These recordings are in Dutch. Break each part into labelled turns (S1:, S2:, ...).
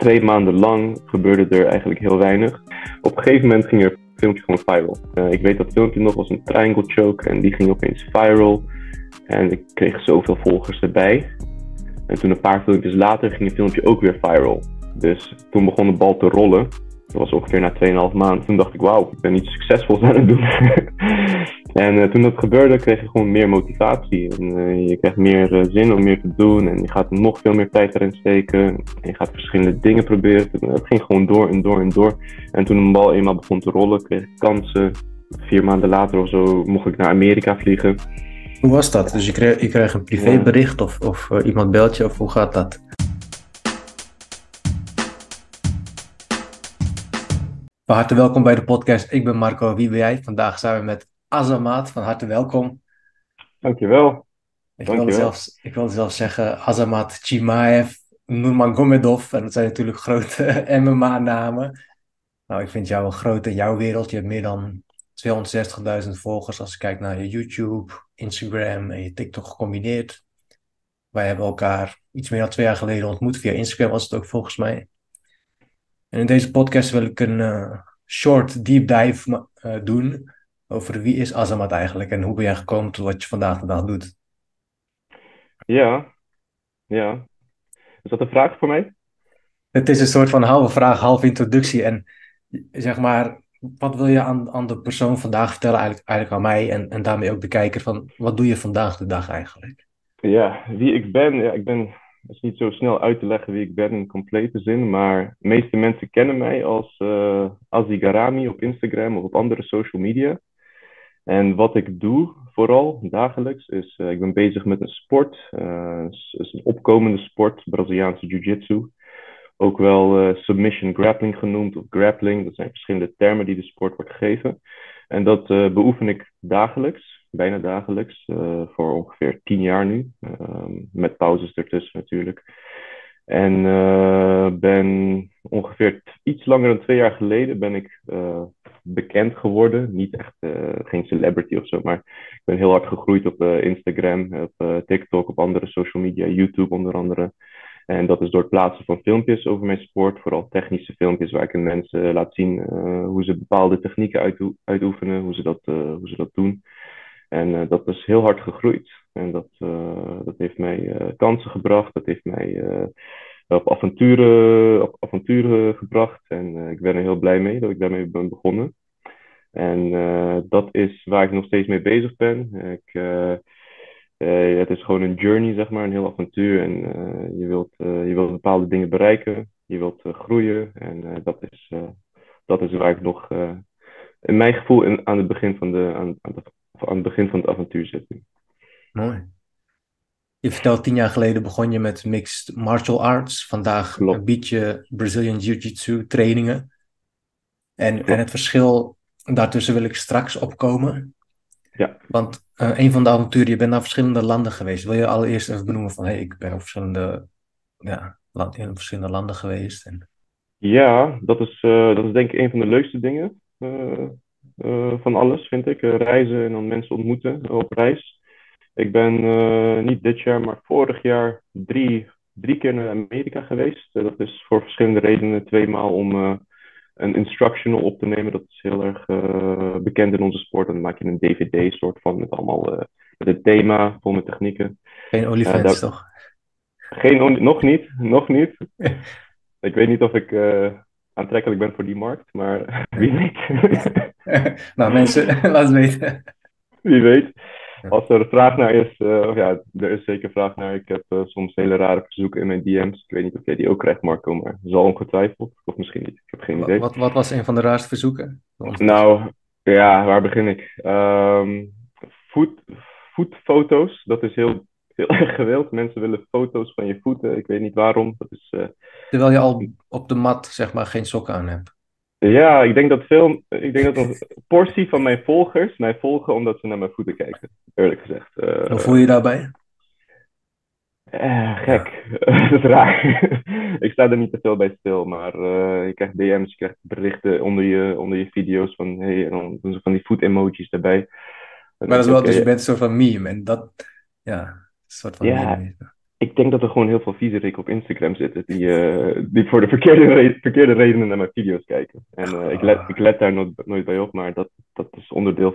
S1: 2 maanden lang gebeurde er eigenlijk heel weinig. Op een gegeven moment ging er een filmpje gewoon viral. Ik weet dat filmpje nog was een triangle choke en die ging opeens viral. En ik kreeg zoveel volgers erbij. En toen een paar filmpjes later ging het filmpje ook weer viral. Dus toen begon de bal te rollen. Dat was ongeveer na 2,5 maanden. Toen dacht ik, wauw, ik ben iets succesvols aan het doen. En toen dat gebeurde, kreeg je gewoon meer motivatie. En je krijgt meer zin om meer te doen. En je gaat nog veel meer tijd erin steken. En je gaat verschillende dingen proberen. Het ging gewoon door en door en door. En toen de bal eenmaal begon te rollen, kreeg ik kansen. 4 maanden later of zo mocht ik naar Amerika vliegen.
S2: Hoe was dat? Dus je kreeg een privébericht of iemand belt je, of hoe gaat dat? Van harte welkom bij de podcast. Ik ben Marco, wie ben jij? Vandaag zijn we met Azamat. Van harte welkom.
S1: Dankjewel.
S2: Ik wilde zelfs zeggen Azamat Chimaev, Nurmagomedov. En dat zijn natuurlijk grote MMA-namen. Nou, ik vind jou een groot in jouw wereld. Je hebt meer dan 260.000 volgers als je kijkt naar je YouTube, Instagram en je TikTok gecombineerd. Wij hebben elkaar iets meer dan 2 jaar geleden ontmoet. Via Instagram was het ook volgens mij. En in deze podcast wil ik een short deep dive doen over wie is Azamat eigenlijk en hoe ben jij gekomen tot wat je vandaag de dag doet.
S1: Ja. Is dat een vraag voor mij?
S2: Het is een soort van halve vraag, halve introductie. En zeg maar, wat wil je aan de persoon vandaag vertellen, eigenlijk aan mij en daarmee ook de kijker van wat doe je vandaag de dag eigenlijk?
S1: Ja, wie ik ben. Ja, het is niet zo snel uit te leggen wie ik ben in complete zin, maar de meeste mensen kennen mij als Azi Garami op Instagram of op andere social media. En wat ik doe, vooral dagelijks, is ik ben bezig met een sport. Is een opkomende sport, Braziliaanse Jiu-Jitsu. Ook wel submission grappling genoemd, of grappling. Dat zijn verschillende termen die de sport wordt gegeven. En dat beoefen ik dagelijks, bijna dagelijks, voor ongeveer 10 jaar nu. Met pauzes ertussen natuurlijk. En ben ongeveer iets langer dan 2 jaar geleden ben ik bekend geworden. Niet echt, geen celebrity of zo, maar ik ben heel hard gegroeid op Instagram, op TikTok, op andere social media, YouTube onder andere. En dat is door het plaatsen van filmpjes over mijn sport, vooral technische filmpjes waar ik aan mensen laat zien hoe ze bepaalde technieken uitoefenen, hoe ze dat doen. En dat is heel hard gegroeid. En dat heeft mij kansen gebracht, dat heeft mij op avonturen gebracht. En ik ben er heel blij mee dat ik daarmee ben begonnen. En dat is waar ik nog steeds mee bezig ben. Het is gewoon een journey, zeg maar, een heel avontuur. En je wilt bepaalde dingen bereiken, je wilt groeien. En dat is waar ik nog, in mijn gevoel, aan het begin aan het begin van het avontuur zit.
S2: Mooi. Je vertelt 10 jaar geleden begon je met mixed martial arts. Vandaag bied je Brazilian Jiu-Jitsu trainingen. En het verschil daartussen wil ik straks opkomen.
S1: Ja.
S2: Want een van de avonturen, je bent naar verschillende landen geweest. Wil je allereerst even benoemen van, ik ben op in verschillende landen geweest.
S1: Ja, dat is denk ik een van de leukste dingen van alles, vind ik. Reizen en dan mensen ontmoeten op reis. Ik ben niet dit jaar, maar vorig jaar 3 keer naar Amerika geweest. Dat is voor verschillende redenen. 2 maal om een instructional op te nemen. Dat is heel erg bekend in onze sport. Dan maak je een DVD soort van met allemaal met het thema, vol met technieken.
S2: Geen OnlyFans, toch?
S1: Nog niet. Ik weet niet of ik aantrekkelijk ben voor die markt, maar wie weet.
S2: Nou mensen, laat het weten.
S1: Wie weet. Als er vraag naar is, er is zeker vraag naar. Ik heb soms hele rare verzoeken in mijn DM's. Ik weet niet of jij die ook krijgt, Marco, maar zal ongetwijfeld. Of misschien niet, ik heb geen idee.
S2: Wat was een van de raarste verzoeken?
S1: Nou, ja, waar begin ik? Voetfoto's, dat is heel erg gewild. Mensen willen foto's van je voeten. Ik weet niet waarom. Dat is,
S2: terwijl je al op de mat, zeg maar, geen sokken aan hebt.
S1: Ja, ik denk dat een portie van mijn volgers mij volgen omdat ze naar mijn voeten kijken. Eerlijk gezegd.
S2: Hoe voel je je daarbij?
S1: Gek. Dat is raar. Ik sta er niet te veel bij stil, maar je krijgt DM's, je krijgt berichten onder je video's van hey, en dan doen ze van die voet-emojis erbij.
S2: Maar dat is wel, dus je bent een soort van meme en dat, ja, een soort van meme.
S1: Ik denk dat er gewoon heel veel viezerikken op Instagram zitten die voor de verkeerde redenen naar mijn video's kijken. En ik let daar nooit bij op, maar dat is onderdeel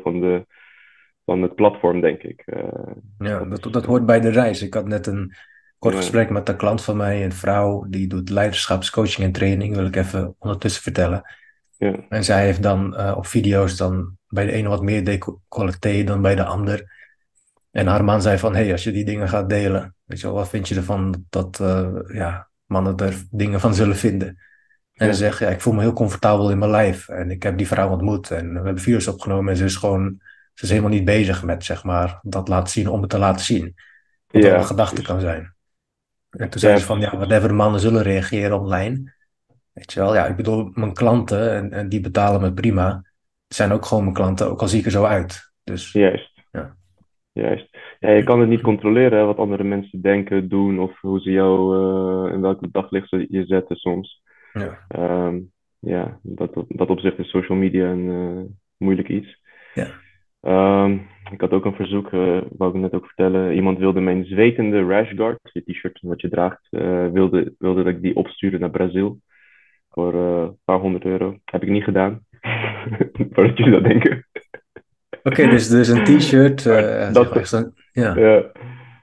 S1: van het platform, denk ik.
S2: Ja,
S1: Dat
S2: dat,
S1: is,
S2: dat hoort bij de reis. Ik had net een kort
S1: ja,
S2: gesprek met een klant van mij, een vrouw, die doet leiderschapscoaching en training, wil ik even ondertussen vertellen.
S1: ja,
S2: En zij heeft dan op video's dan bij de ene wat meer decolleté dan bij de ander. En haar man zei van, hey, als je die dingen gaat delen, weet je wel, wat vind je ervan dat ja, mannen er dingen van zullen vinden? En ze
S1: ja,
S2: zegt, ja, ik voel me heel comfortabel in mijn lijf. En ik heb die vrouw ontmoet en we hebben video's opgenomen en ze is helemaal niet bezig met, zeg maar, dat laten zien om het te laten zien. Wat wel een
S1: ja,
S2: gedachte
S1: precies.
S2: kan zijn. En toen zei
S1: Ja,
S2: ze van, ja,
S1: precies.
S2: whatever mannen zullen reageren online. Weet je wel, ja, ik bedoel, mijn klanten, en die betalen me prima, zijn ook gewoon mijn klanten, ook al zie ik er zo uit. Dus,
S1: Juist,
S2: ja.
S1: juist. Ja, je kan het niet controleren hè, wat andere mensen denken, doen of hoe ze jou in welk daglicht ze je zetten soms.
S2: Ja,
S1: Ehm, ja, dat opzicht is social media een moeilijk iets.
S2: ja.
S1: Ehm, ik had ook een verzoek, wou ik net ook vertellen. Iemand wilde mijn zwetende rashguard, je t-shirt wat je draagt, wilde dat ik die opstuurde naar Brazil voor een paar €100. Heb ik niet gedaan, voordat jullie dat denken.
S2: Oké, dus een t-shirt,
S1: Maar
S2: zeg
S1: dat,
S2: maar, ja.
S1: ja,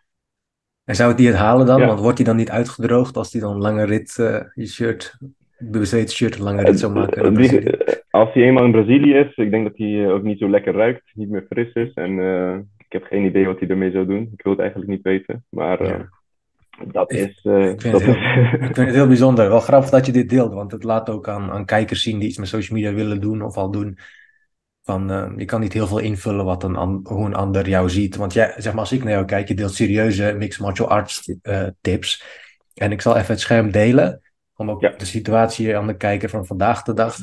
S2: En zou die het halen dan? Want
S1: ja,
S2: wordt die dan niet uitgedroogd als die dan een lange rit, je shirt, bezweet shirt, een lange rit
S1: eh,
S2: zou maken naar
S1: die,
S2: Brazilië?
S1: als hij eenmaal in Brazilië is, ik denk dat hij ook niet zo lekker ruikt, niet meer fris is. En ik heb geen idee wat hij ermee zou doen. Ik wil het eigenlijk niet weten. Maar
S2: Ja.
S1: dat
S2: Ik,
S1: is,
S2: ik vind het
S1: dat is
S2: ik vind het heel bijzonder. Wel grappig dat je dit deelt, want het laat ook aan kijkers zien die iets met social media willen doen of al doen. Van, je kan niet heel veel invullen wat hoe een ander jou ziet. Want jij, zeg maar, als ik naar jou kijk, je deelt serieuze mixed martial arts tips. En ik zal even het scherm delen, om ook
S1: ja,
S2: de situatie aan de kijker van vandaag de dag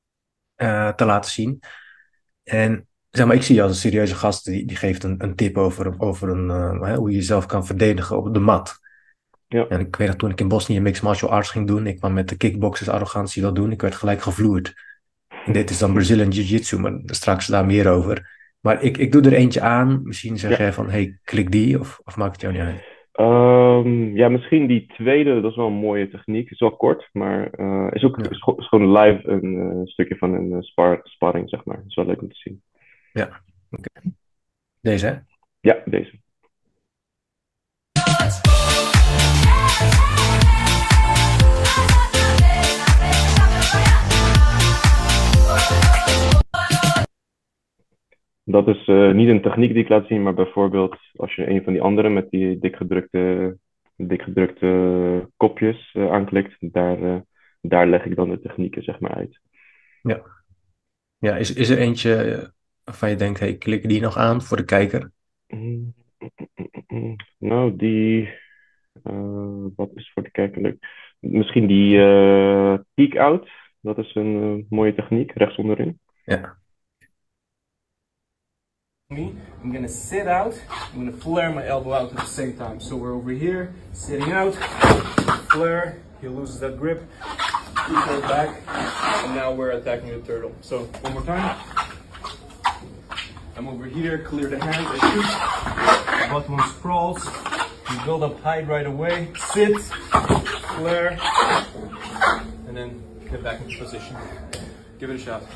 S2: te laten zien. En zeg maar, ik zie je als een serieuze gast die geeft een tip over hoe je jezelf kan verdedigen op de mat.
S1: ja.
S2: En ik weet dat toen ik in Bosnië mixed martial arts ging doen, ik kwam met de kickboxers arrogantie dat doen, ik werd gelijk gevloerd. En dit is dan Brazilian Jiu-Jitsu, maar straks daar meer over. Maar ik doe er eentje aan. Misschien zeg
S1: Ja.
S2: jij van, hey, klik die, of maakt het jou niet uit?
S1: Ja, misschien die tweede, dat is wel een mooie techniek. Is wel kort, maar
S2: Ja,
S1: is gewoon live een stukje van een sparring, zeg maar. Dat is wel leuk om te zien.
S2: ja. Oké. Deze, hè?
S1: Ja, deze. Dat is niet een techniek die ik laat zien, maar bijvoorbeeld als je een van die andere met die dikgedrukte kopjes aanklikt, daar leg ik dan de technieken zeg maar uit.
S2: Ja. Ja, is er eentje waarvan je denkt, hey, klik die nog aan voor de kijker?
S1: Mm, Nou, wat is voor de kijker leuk? Misschien die peek out, dat is een mooie techniek, rechts onderin.
S2: Ja.
S3: Me, I'm gonna sit out, I'm gonna flare my elbow out at the same time. So we're over here, sitting out, flare, he loses that grip, we go back, and now we're attacking the turtle. So, one more time. I'm over here, clear the hands, I shoot, bottom one sprawls, you build up height right away, sit, flare, and then get back into position. Give it a shot.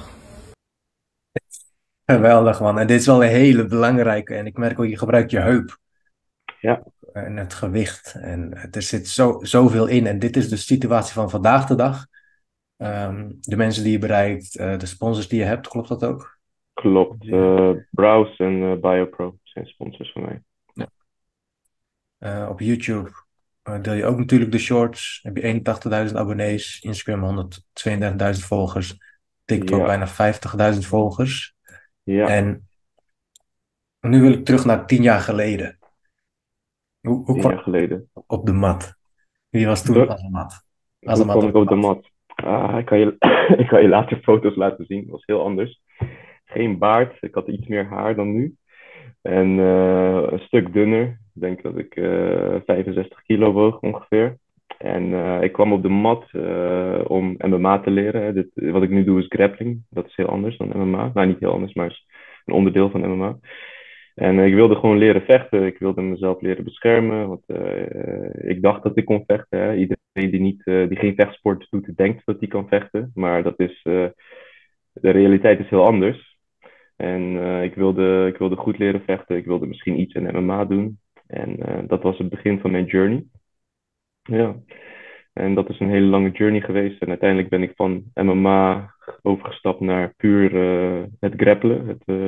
S2: Geweldig, man. En dit is wel een hele belangrijke. En ik merk ook, je gebruikt je heup
S1: Ja,
S2: en het gewicht. En er zit zoveel in. En dit is de situatie van vandaag de dag. De mensen die je bereikt, de sponsors die je hebt, klopt dat ook?
S1: klopt.
S2: Ja.
S1: Browse en BioPro zijn sponsors van mij.
S2: Ja. Op YouTube deel je ook natuurlijk de shorts. Heb je 81.000 abonnees. Instagram 132.000 volgers. TikTok
S1: Ja,
S2: bijna 50.000 volgers.
S1: ja,
S2: En nu wil ik terug naar 10 jaar geleden. Hoe
S1: tien
S2: kwam
S1: jaar geleden.
S2: je op de mat? Wie was toen
S1: Door,
S2: Azamat?
S1: hoe
S2: Azamat
S1: kwam
S2: op
S1: ik
S2: de
S1: op de
S2: mat.
S1: mat? Ik kan je, ik kan je later foto's laten zien. Dat was heel anders. Geen baard. Ik had iets meer haar dan nu. En een stuk dunner. Ik denk dat ik 65 kilo woog ongeveer. En ik kwam op de mat om MMA te leren. Hè. Wat ik nu doe is grappling. Dat is heel anders dan MMA. Nou, niet heel anders, maar is een onderdeel van MMA. En ik wilde gewoon leren vechten. Ik wilde mezelf leren beschermen. Want ik dacht dat ik kon vechten. Hè. Iedereen die geen vechtsport doet, denkt dat hij kan vechten. Maar de realiteit is heel anders. En ik wilde goed leren vechten. Ik wilde misschien iets in MMA doen. En dat was het begin van mijn journey. Ja. En dat is een hele lange journey geweest. En uiteindelijk ben ik van MMA overgestapt naar puur het grappelen,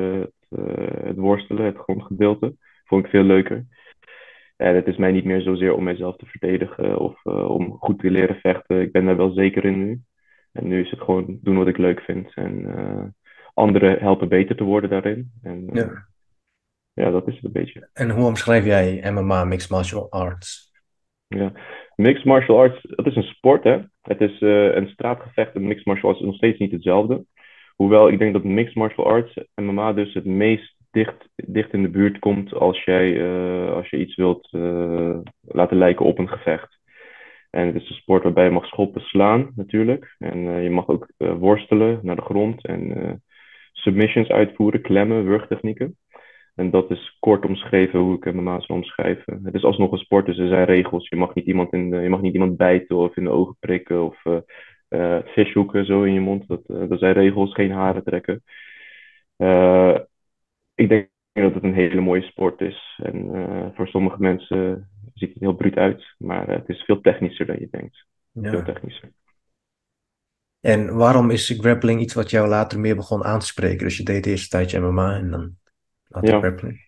S1: het worstelen, het grondgedeelte. Vond ik veel leuker. En het is mij niet meer zozeer om mijzelf te verdedigen of om goed te leren vechten. Ik ben daar wel zeker in nu. En nu is het gewoon doen wat ik leuk vind. En anderen helpen beter te worden daarin. En
S2: Ja.
S1: ja, dat is het een beetje.
S2: En hoe omschrijf jij MMA, Mixed Martial Arts?
S1: Ja. Mixed martial arts, dat is een sport, hè. Het is een straatgevecht en mixed martial arts is nog steeds niet hetzelfde. Hoewel ik denk dat mixed martial arts, MMA dus het meest dicht in de buurt komt als je iets wilt laten lijken op een gevecht. En het is een sport waarbij je mag schoppen, slaan natuurlijk. En je mag ook worstelen naar de grond en submissions uitvoeren, klemmen, wurgtechnieken. En dat is kort omschreven hoe ik MMA zou omschrijven. Het is alsnog een sport, dus er zijn regels. Je mag niet iemand bijten of in de ogen prikken of vishoeken zo in je mond. Dat zijn regels, geen haren trekken. Eh, ik denk dat het een hele mooie sport is. En voor sommige mensen ziet het heel bruut uit, maar het is veel technischer dan je denkt. Veel
S2: Ja.
S1: technischer.
S2: En waarom is grappling iets wat jou later meer begon aan te spreken? Dus je deed eerst een tijdje MMA en dan later
S1: Ja.
S2: grappling.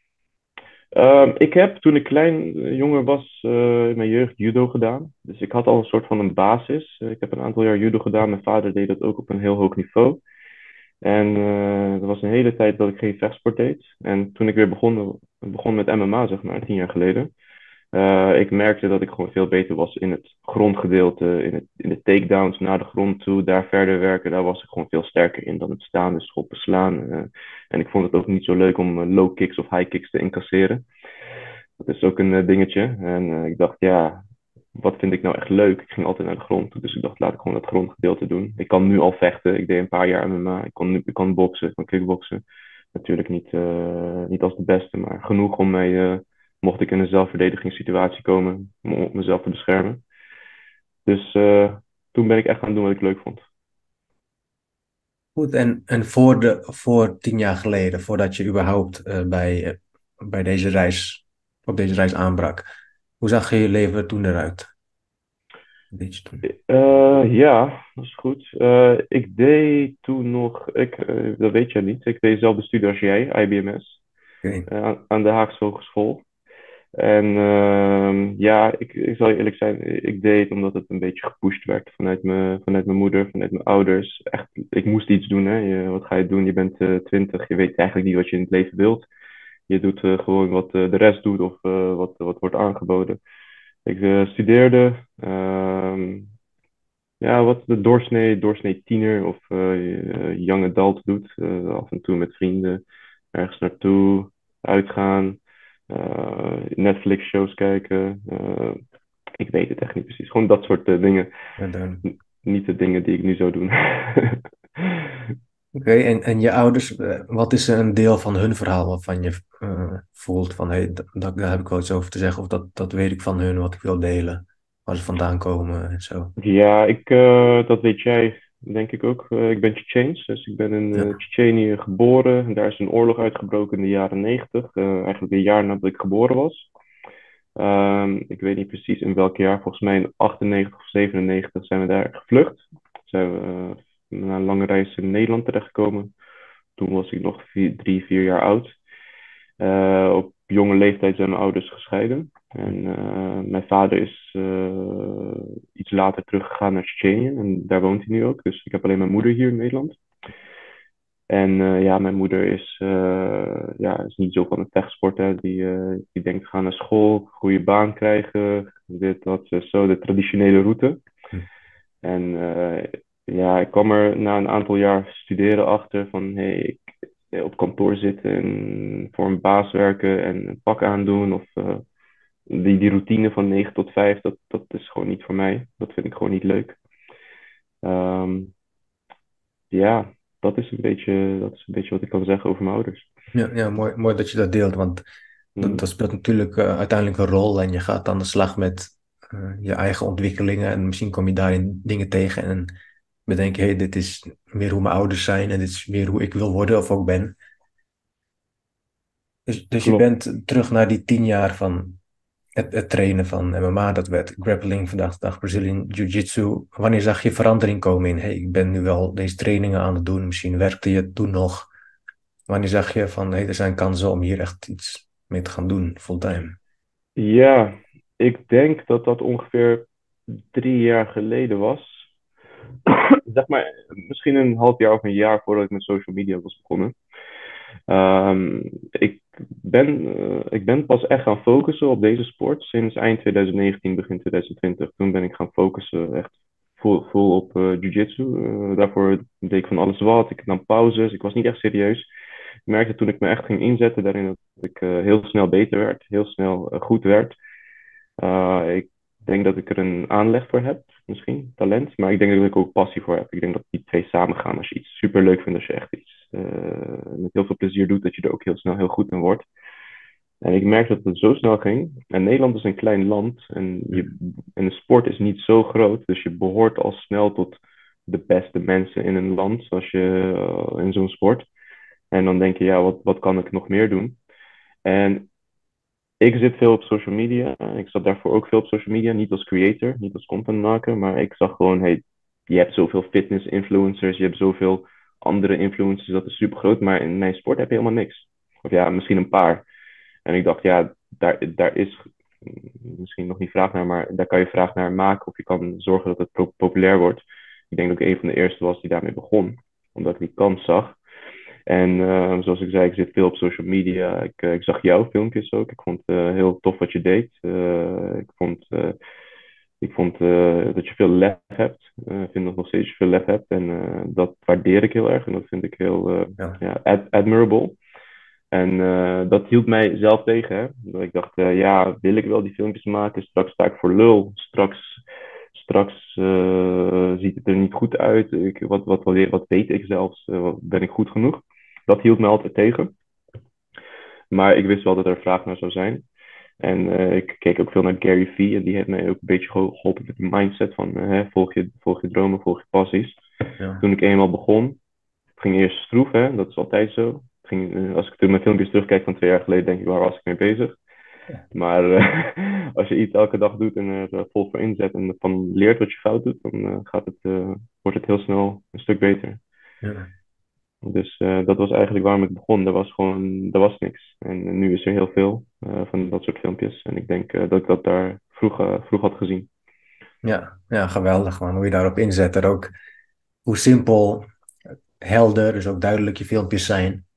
S1: Ik heb toen ik klein jonger was in mijn jeugd judo gedaan. Dus ik had al een soort van een basis. Ik heb een aantal jaar judo gedaan. Mijn vader deed dat ook op een heel hoog niveau. En er was een hele tijd dat ik geen vechtsport deed. En toen ik weer begon met MMA, zeg maar, 10 jaar geleden. Ik merkte dat ik gewoon veel beter was in het grondgedeelte, in de takedowns naar de grond toe, daar verder werken. Daar was ik gewoon veel sterker in dan het staan, dus schoppen, slaan. En ik vond het ook niet zo leuk om low kicks of high kicks te incasseren. Dat is ook een dingetje. En ik dacht, ja, wat vind ik nou echt leuk? Ik ging altijd naar de grond toe, dus ik dacht, laat ik gewoon dat grondgedeelte doen. Ik kan nu al vechten. Ik deed een paar jaar MMA. Ik kan boksen, ik kan kickboksen. Natuurlijk niet als de beste, maar genoeg om mij, mocht ik in een zelfverdedigingssituatie komen, om mezelf te beschermen. Dus toen ben ik echt gaan doen wat ik leuk vond.
S2: Goed, en voor 10 jaar geleden, voordat je überhaupt bij op deze reis aanbrak, hoe zag je leven er toen eruit? Wat deed je toen?
S1: Ja, dat is goed. Ik deed toen nog, dat weet jij niet, ik deed dezelfde studie als jij, IBMS,
S2: Oké.
S1: aan de Haagse Hogeschool. En ja, ik zal je eerlijk zijn, ik deed het omdat het een beetje gepusht werd vanuit mijn moeder, vanuit mijn ouders. Echt, ik moest iets doen, hè. Wat ga je doen? Je bent 20, je weet eigenlijk niet wat je in het leven wilt. Je doet gewoon wat de rest doet of wat wordt aangeboden. Ik studeerde, ja, wat de doorsnee tiener of young adult doet. Af en toe met vrienden ergens naartoe, uitgaan, Netflix-shows kijken. Ik weet het echt niet precies. Gewoon dat soort dingen.
S2: Ja, duidelijk.
S1: Niet de dingen die ik nu zou doen.
S2: Oké, en je ouders, wat is een deel van hun verhaal waarvan je voelt van, hey, daar heb ik wel iets over te zeggen, of dat weet ik van hun, wat ik wil delen, waar ze vandaan komen en zo.
S1: Ja, dat weet jij denk ik ook. Ik ben Tsjetsjeens, dus ik ben in
S2: Ja,
S1: Tsjetsjenië geboren. En daar is een oorlog uitgebroken in de jaren 90, eigenlijk een jaar nadat ik geboren was. Ik weet niet precies in welk jaar, volgens mij in 98 of 97 zijn we daar gevlucht. Zijn we na een lange reis in Nederland terechtgekomen. Toen was ik nog 3, 4 jaar oud. Op jonge leeftijd zijn mijn ouders gescheiden. En mijn vader is iets later teruggegaan naar Tsjetsjenië. En daar woont hij nu ook. Dus ik heb alleen mijn moeder hier in Nederland. En ja, mijn moeder is niet zo van het vechtsport. Hè. Die denkt, ga naar school, goede baan krijgen. Dit, dat, zo, de traditionele route.
S2: Hm.
S1: En ja, ik kwam er na een aantal jaar studeren achter van, hey, op kantoor zitten en voor een baas werken en een pak aandoen. Of die routine van 9 tot 5, dat is gewoon niet voor mij. Dat vind ik gewoon niet leuk. Ja, dat is een beetje wat ik kan zeggen over mijn ouders.
S2: Ja, mooi dat je dat deelt, want
S1: Mhm.
S2: dat speelt natuurlijk uiteindelijk een rol en je gaat aan de slag met je eigen ontwikkelingen en misschien kom je daarin dingen tegen en bedenk je, hey, dit is meer hoe mijn ouders zijn en dit is meer hoe ik wil worden of ook ben. Dus je
S1: Klopt.
S2: bent terug naar die 10 jaar van het trainen van MMA, dat werd grappling, vandaag de dag Brazilian Jiu-Jitsu. Wanneer zag je verandering komen in, hey, ik ben nu wel deze trainingen aan het doen, misschien werkte je het toen nog. Wanneer zag je van, hey, er zijn kansen om hier echt iets mee te gaan doen, fulltime?
S1: Ja, ik denk dat dat ongeveer 3 jaar geleden was. Zeg maar, misschien een half jaar of een jaar voordat ik met social media was begonnen. Ehm, ik ik ben pas echt gaan focussen op deze sport sinds eind 2019, begin 2020. Toen ben ik gaan focussen echt full op jiu-jitsu. Daarvoor deed ik van alles wat. Ik nam pauzes. Ik was niet echt serieus. Ik merkte toen ik me echt ging inzetten daarin dat ik heel snel beter werd, heel snel goed werd. Ik denk dat ik er een aanleg voor heb, misschien talent, maar ik denk dat ik ook passie voor heb. Ik denk dat die twee samen gaan. Als je iets super leuk vindt, als je echt iets met heel veel plezier doet, dat je er ook heel snel heel goed in wordt. En ik merk dat het zo snel ging. En Nederland is een klein land en de sport is niet zo groot, dus je behoort al snel tot de beste mensen in een land, zoals je in zo'n sport. En dan denk je, ja, wat kan ik nog meer doen? En ik zit veel op social media. Ik zat daarvoor ook veel op social media. Niet als creator, niet als contentmaker. Maar ik zag gewoon, hey, je hebt zoveel fitness influencers. Je hebt zoveel andere influencers. Dat is super groot. Maar in mijn sport heb je helemaal niks. Of ja, misschien een paar. En ik dacht, ja, daar is misschien nog niet vraag naar. Maar daar kan je vraag naar maken. Of je kan zorgen dat het populair wordt. Ik denk dat ik een van de eerste was die daarmee begon. Omdat ik die kans zag. En zoals ik zei, ik zit veel op social media. Ik zag jouw filmpjes ook. Ik vond het heel tof wat je deed. Ik vond dat je veel lef hebt. Ik vind nog steeds dat je veel lef hebt. En dat waardeer ik heel erg. En dat vind ik heel
S2: Ja,
S1: ja, admirable. En dat hield mij zelf tegen. Hè? Dat ik dacht, ja, wil ik wel die filmpjes maken? Straks sta ik voor lul. Straks ziet het er niet goed uit. Wat weet ik zelfs? Ben ik goed genoeg? Dat hield me altijd tegen. Maar ik wist wel dat er vraag naar zou zijn. En ik keek ook veel naar Gary Vee. En die heeft mij ook een beetje geholpen met die mindset van volg je dromen, volg je passies.
S2: ja.
S1: Toen ik eenmaal begon, het ging eerst stroef, hè? Dat is altijd zo. Als ik toen mijn filmpjes terugkijk van 2 jaar geleden, denk ik, waar was ik mee bezig? Maar als je iets elke dag doet en er vol voor inzet en ervan leert wat je fout doet, dan wordt het heel snel een stuk beter.
S2: Ja.
S1: Dus dat was eigenlijk waarom ik begon. Er was niks. En nu is er heel veel van dat soort filmpjes. En ik denk dat ik dat daar vroeg had gezien.
S2: Ja, geweldig man, hoe je daarop inzet. En ook hoe simpel, helder, dus ook duidelijk je filmpjes zijn.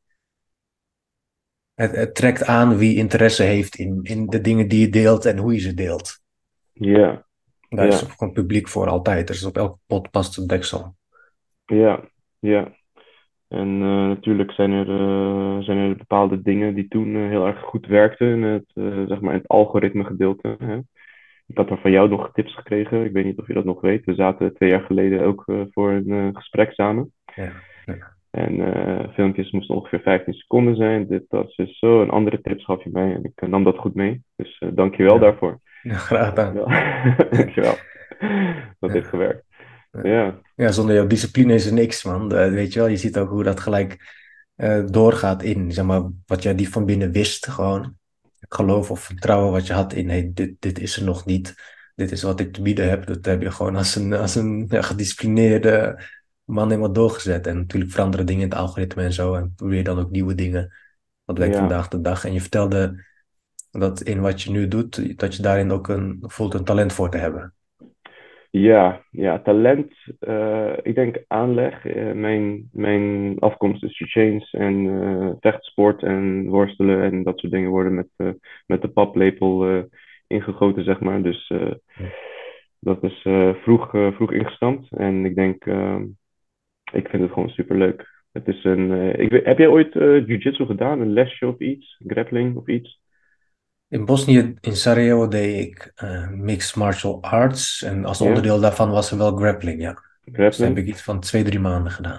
S2: Het trekt aan wie interesse heeft in de dingen die je deelt en hoe je ze deelt.
S1: Ja,
S2: Daar is
S1: ja,
S2: gewoon publiek voor altijd. Dus op elke pot past een deksel.
S1: ja, ja. En natuurlijk zijn er bepaalde dingen die toen heel erg goed werkten in zeg maar in het algoritme gedeelte. Hè? Ik had er van jou nog tips gekregen. Ik weet niet of je dat nog weet. We zaten 2 jaar geleden ook voor een gesprek samen.
S2: Ja, ja,
S1: En filmpjes moesten ongeveer 15 seconden zijn. Dit, dat, is zo. En andere tips gaf je mij. En ik nam dat goed mee. Dus dank je wel
S2: ja.
S1: daarvoor.
S2: Ja, graag gedaan.
S1: Dankjewel. Dankjewel. Dat heeft
S2: Ja.
S1: gewerkt. Ja,
S2: Ja, zonder jouw discipline is er niks, man. Weet je wel, je ziet ook hoe dat gelijk doorgaat in, zeg maar, wat jij die van binnen wist. Gewoon geloof of vertrouwen wat je had in, hey, dit is er nog niet. Dit is wat ik te bieden heb. Dat heb je gewoon als een ja, gedisciplineerde man helemaal doorgezet. En natuurlijk veranderen dingen in het algoritme en zo. En probeer dan ook nieuwe dingen. Wat werkt
S1: ja,
S2: vandaag de dag. En je vertelde dat in wat je nu doet, dat je daarin ook voelt een talent voor te hebben.
S1: ja, talent. Ik denk aanleg. Mijn afkomst is Tsjetsjeens en vechtsport en worstelen en dat soort dingen worden met de paplepel ingegoten, zeg maar. Dus dat is vroeg ingestampt. En ik denk, ik vind het gewoon superleuk. Het is heb jij ooit jiu-jitsu gedaan? Een lesje of iets? Grappling of iets?
S2: In Bosnië, in Sarajevo, deed ik mixed martial arts. En als
S1: Ja?
S2: onderdeel daarvan was er wel grappling, ja. Dus dat heb
S1: Grappling?
S2: ik iets van 2, 3 maanden gedaan.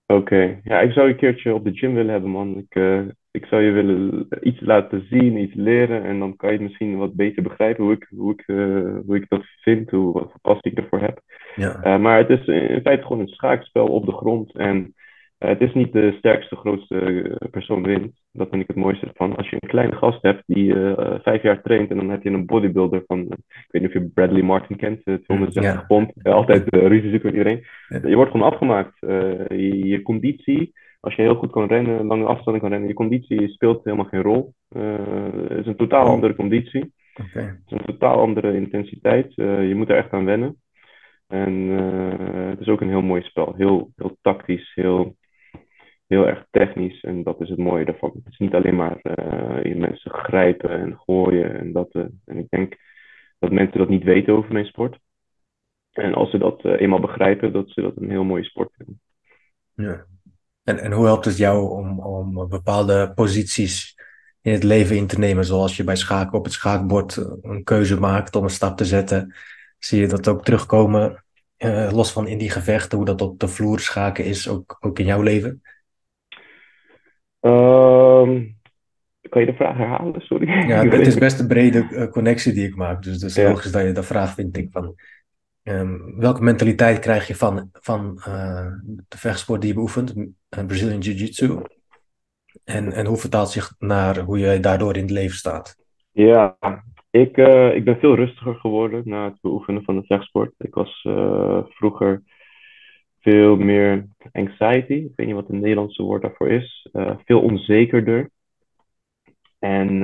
S1: Oké. Ja, ik zou je een keertje op de gym willen hebben, man. Ik zou je willen iets laten zien, iets leren. En dan kan je het misschien wat beter begrijpen hoe ik dat vind, wat voor passie ik ervoor heb.
S2: Ja,
S1: Maar het is in feite gewoon een schaakspel op de grond. En het is niet de sterkste, grootste persoon wint. Dat vind ik het mooiste ervan. Als je een kleine gast hebt die 5 jaar traint en dan heb je een bodybuilder van, ik weet niet of je Bradley Martin kent, 260
S2: ja.
S1: pond. Altijd ruzie zoeken met iedereen.
S2: Ja.
S1: Je wordt gewoon afgemaakt. Je conditie, als je heel goed kan rennen, lange afstanden kan rennen, je conditie speelt helemaal geen rol. Het is een totaal
S2: Oh,
S1: andere conditie.
S2: oké.
S1: Het is een totaal andere intensiteit. Je moet er echt aan wennen. En het is ook een heel mooi spel. Heel tactisch, heel erg technisch. En dat is het mooie daarvan. Het is niet alleen maar in mensen grijpen en gooien. En ik denk dat mensen dat niet weten over mijn sport. En als ze dat eenmaal begrijpen, dat ze dat een heel mooie sport vinden.
S2: Ja. En hoe helpt het jou om bepaalde posities in het leven in te nemen, zoals je bij schaken op het schaakbord een keuze maakt om een stap te zetten? Zie je dat ook terugkomen, los van in die gevechten, hoe dat op de vloer schaken is, ook in jouw leven?
S1: Ehm, kan je de vraag herhalen? Sorry.
S2: Ja, het is best een brede connectie die ik maak, dus het is
S1: Ja.
S2: logisch dat je dat vraagt, vind ik. Van, welke mentaliteit krijg je van de vechtsport die je beoefent, Brazilian Jiu-Jitsu? En hoe vertaalt zich naar hoe je daardoor in het leven staat?
S1: Ja, ik ben veel rustiger geworden na het beoefenen van de vechtsport. Ik was vroeger veel meer anxiety. Ik weet niet wat het Nederlandse woord daarvoor is. Veel onzekerder. En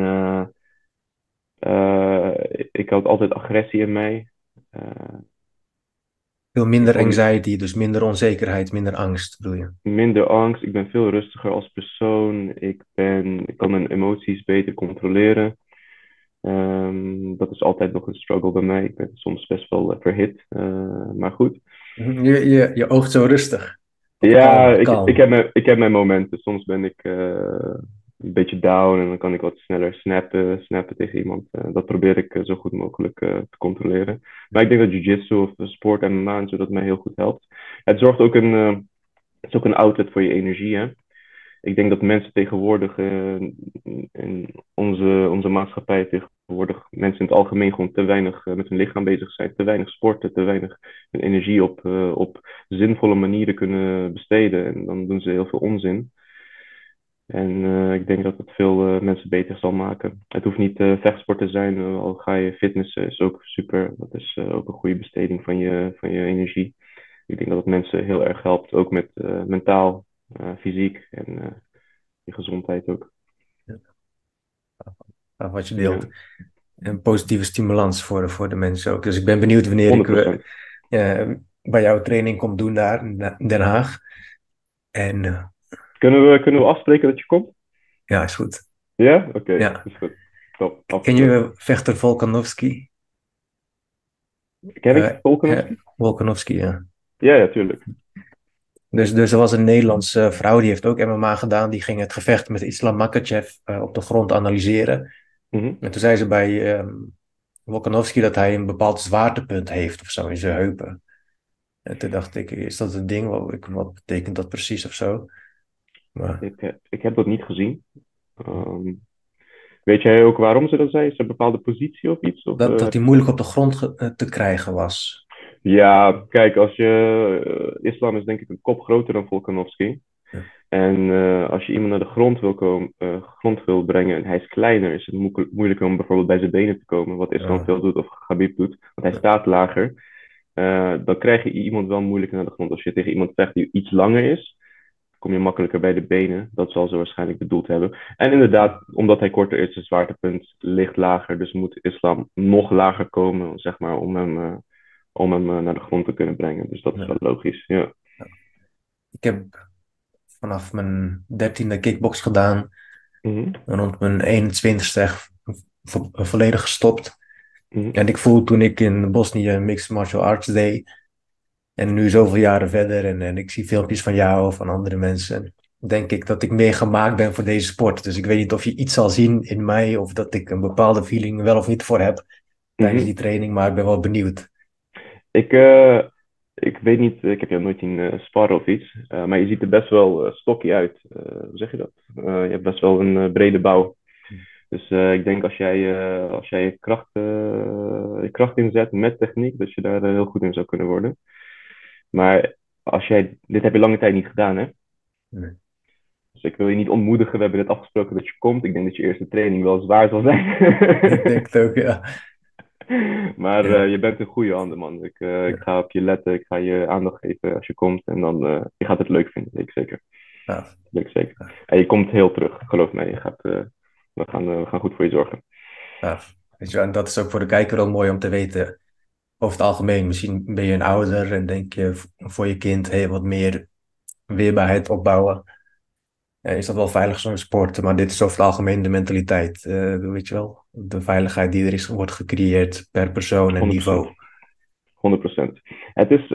S1: ik had altijd agressie in mij. Eh,
S2: Veel
S1: ik
S2: minder
S1: kon
S2: anxiety, dus minder onzekerheid, minder angst, bedoel je?
S1: minder angst. Ik ben veel rustiger als persoon. Ik kan mijn emoties beter controleren. Dat is altijd nog een struggle bij mij. Ik ben soms best wel verhit. Maar goed.
S2: Je oogt zo rustig. Of
S1: Ja,
S2: kalm, kalm.
S1: ik heb mijn momenten. Soms ben ik een beetje down en dan kan ik wat sneller snappen tegen iemand. Dat probeer ik zo goed mogelijk te controleren. Maar ik denk dat jiu-jitsu of sport MMA en zo dat mij heel goed helpt. Het zorgt ook het is ook een outlet voor je energie, hè. Ik denk dat mensen tegenwoordig in onze maatschappij tegenwoordig mensen in het algemeen gewoon te weinig met hun lichaam bezig zijn, te weinig sporten, te weinig hun energie op zinvolle manieren kunnen besteden. En dan doen ze heel veel onzin. En ik denk dat het veel mensen beter zal maken. Het hoeft niet vechtsport te zijn, al ga je fitnessen, is ook super. Dat is ook een goede besteding van je energie. Ik denk dat het mensen heel erg helpt, ook met mentaal, fysiek en je gezondheid ook.
S2: Nou, wat je
S1: Ja,
S2: deelt. Een positieve stimulans voor de mensen ook. Dus ik ben benieuwd wanneer ik
S1: 100%.
S2: bij jouw training kom doen daar in Den Haag. En
S1: Kunnen we afspreken dat je komt?
S2: ja, is goed.
S1: Ja? Oké,
S2: Ja.
S1: is goed. Top,
S2: Ken
S1: afgesproken.
S2: je vechter Volkanovski?
S1: Ken ik Volkanovski?
S2: Volkanovski, ja.
S1: Ja, ja, tuurlijk.
S2: Dus er was een Nederlandse vrouw, die heeft ook MMA gedaan. Die ging het gevecht met Islam Makhachev op de grond analyseren.
S1: Mhm.
S2: En toen zei ze bij Volkanovski dat hij een bepaald zwaartepunt heeft of zo in zijn heupen. En toen dacht ik, is dat een ding? Wat betekent dat precies of zo? Maar
S1: Ik heb dat niet gezien. Ehm, weet jij ook waarom ze dat zei? Is er een bepaalde positie of iets? Of,
S2: dat hij moeilijk op de grond te krijgen was.
S1: Ja, kijk, als islam is denk ik een kop groter dan Volkanovski.
S2: Ja.
S1: En als je iemand naar de grond wil brengen en hij is kleiner, is het moeilijker om bijvoorbeeld bij zijn benen te komen, wat Islam
S2: Ja,
S1: veel doet of Khabib doet, want hij
S2: ja,
S1: staat lager. Dan krijg je iemand wel moeilijker naar de grond. Als je tegen iemand vecht die iets langer is, kom je makkelijker bij de benen. Dat zal ze waarschijnlijk bedoeld hebben. En inderdaad, omdat hij korter is, zijn zwaartepunt ligt lager. Dus moet Islam nog lager komen, zeg maar, om hem naar de grond te kunnen brengen. Dus dat is
S2: ja.
S1: wel logisch, ja.
S2: Ik heb vanaf mijn 13e kickbox gedaan.
S1: Mhm,
S2: En rond mijn 21ste echt volledig gestopt.
S1: mhm.
S2: En ik voel toen ik in Bosnië Mixed Martial Arts deed. En nu zoveel jaren verder. En ik zie filmpjes van jou of van andere mensen. Denk ik dat ik meer gemaakt ben voor deze sport. Dus ik weet niet of je iets zal zien in mij. Of dat ik een bepaalde feeling wel of niet voor heb tijdens
S1: Mhm.
S2: die training. Maar ik ben wel benieuwd.
S1: Ik, Ik weet niet, ik heb jou nooit zien sparren of iets, maar je ziet er best wel stocky uit. Hoe zeg je dat? Je hebt best wel een brede bouw. Dus ik denk als jij je kracht inzet met techniek, dat je daar heel goed in zou kunnen worden. Maar dit heb je lange tijd niet gedaan, hè?
S2: Nee.
S1: Dus ik wil je niet ontmoedigen. We hebben net afgesproken dat je komt. Ik denk dat je eerste training wel zwaar zal zijn.
S2: Ik denk het ook, ja.
S1: Maar
S2: Ja,
S1: je bent in goede handen, man. Ik
S2: ja,
S1: ga op je letten. Ik ga je aandacht geven als je komt. En dan je gaat het leuk vinden, weet ik zeker.
S2: ja,
S1: Weet ik zeker.
S2: ja,
S1: En je komt heel terug, geloof mij. We gaan goed voor je zorgen.
S2: ja. Weet je wel, en dat is ook voor de kijker wel mooi om te weten. Over het algemeen, misschien ben je een ouder en denk je voor je kind hey, wat meer weerbaarheid opbouwen. Is dat wel veilig zo'n sport? Maar dit is over het algemeen de mentaliteit. Weet je wel, de veiligheid die er is, wordt gecreëerd per persoon en
S1: 100%.
S2: niveau.
S1: 100%. Het is,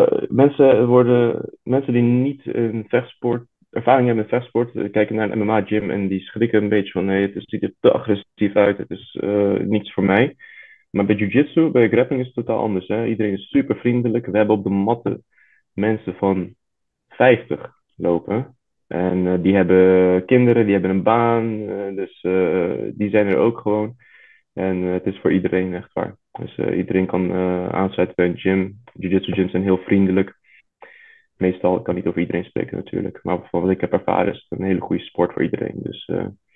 S1: mensen die niet een vechtsport, ervaring hebben in vechtsport, kijken naar een MMA-gym en die schrikken een beetje van, nee, ziet er te agressief uit, het is niets voor mij. Maar bij jiu-jitsu, bij grappling is het totaal anders. Hè? Iedereen is super vriendelijk. We hebben op de matten mensen van 50 lopen. En die hebben kinderen, die hebben een baan. Dus die zijn er ook gewoon. En het is voor iedereen echt waar. Dus iedereen kan aansluiten bij een gym. Jiu-jitsu gyms zijn heel vriendelijk. Meestal, ik kan niet over iedereen spreken natuurlijk. Maar van wat ik heb ervaren is het een hele goede sport voor iedereen. Dus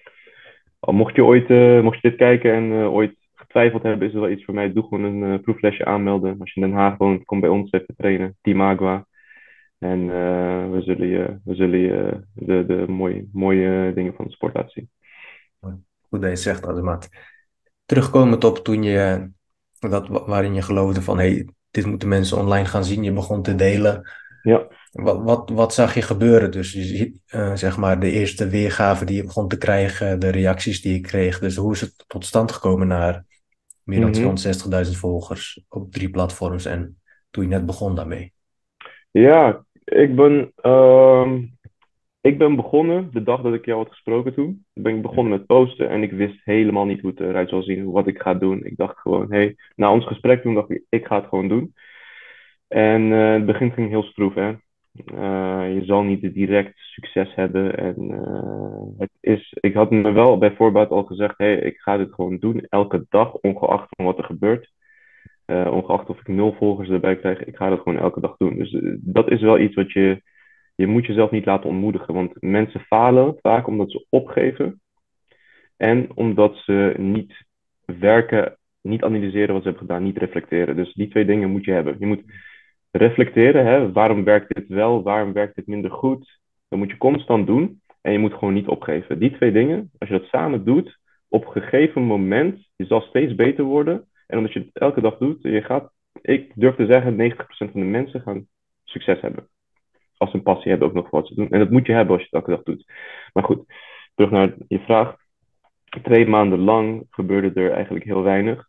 S1: mocht je dit kijken en ooit getwijfeld hebben, is er wel iets voor mij. Doe gewoon een proeflesje aanmelden. Als je in Den Haag woont, kom bij ons even trainen. Team Agua. En we zullen je de mooie dingen van de sport laten zien.
S2: Goed dat je zegt, Ademat. Terugkomend op toen je, waarin je geloofde van, hey, dit moeten mensen online gaan zien. Je begon te delen.
S1: Ja.
S2: Wat zag je gebeuren? Dus je ziet, zeg maar, de eerste weergave die je begon te krijgen, de reacties die je kreeg. Dus hoe is het tot stand gekomen naar meer dan 260.000 volgers op 3 platforms en toen je net begon daarmee?
S1: Ja, ik ben begonnen de dag dat ik jou had gesproken toen. Ben ik begonnen met posten en ik wist helemaal niet hoe het eruit zou zien, wat ik ga doen. Ik dacht gewoon, hey, na ons gesprek toen dacht ik ga het gewoon doen. En het begin ging heel stroef, hè. Je zal niet direct succes hebben. En ik had me wel bij voorbaat al gezegd, hey, ik ga dit gewoon doen, elke dag, ongeacht van wat er gebeurt. Ongeacht of ik 0 volgers erbij krijg, ik ga dat gewoon elke dag doen. Dus dat is wel iets wat je moet jezelf niet laten ontmoedigen. Want mensen falen vaak omdat ze opgeven. En omdat ze niet werken, niet analyseren wat ze hebben gedaan, niet reflecteren. Dus die 2 dingen moet je hebben. Je moet reflecteren, hè? Waarom werkt dit wel, waarom werkt dit minder goed? Dat moet je constant doen. En je moet gewoon niet opgeven. Die 2 dingen, als je dat samen doet, op een gegeven moment, je zal steeds beter worden. En omdat je het elke dag doet, ik durf te zeggen, 90% van de mensen gaan succes hebben. Als ze een passie hebben ook nog voor wat ze doen. En dat moet je hebben als je het elke dag doet. Maar goed, terug naar je vraag. 2 maanden lang gebeurde er eigenlijk heel weinig.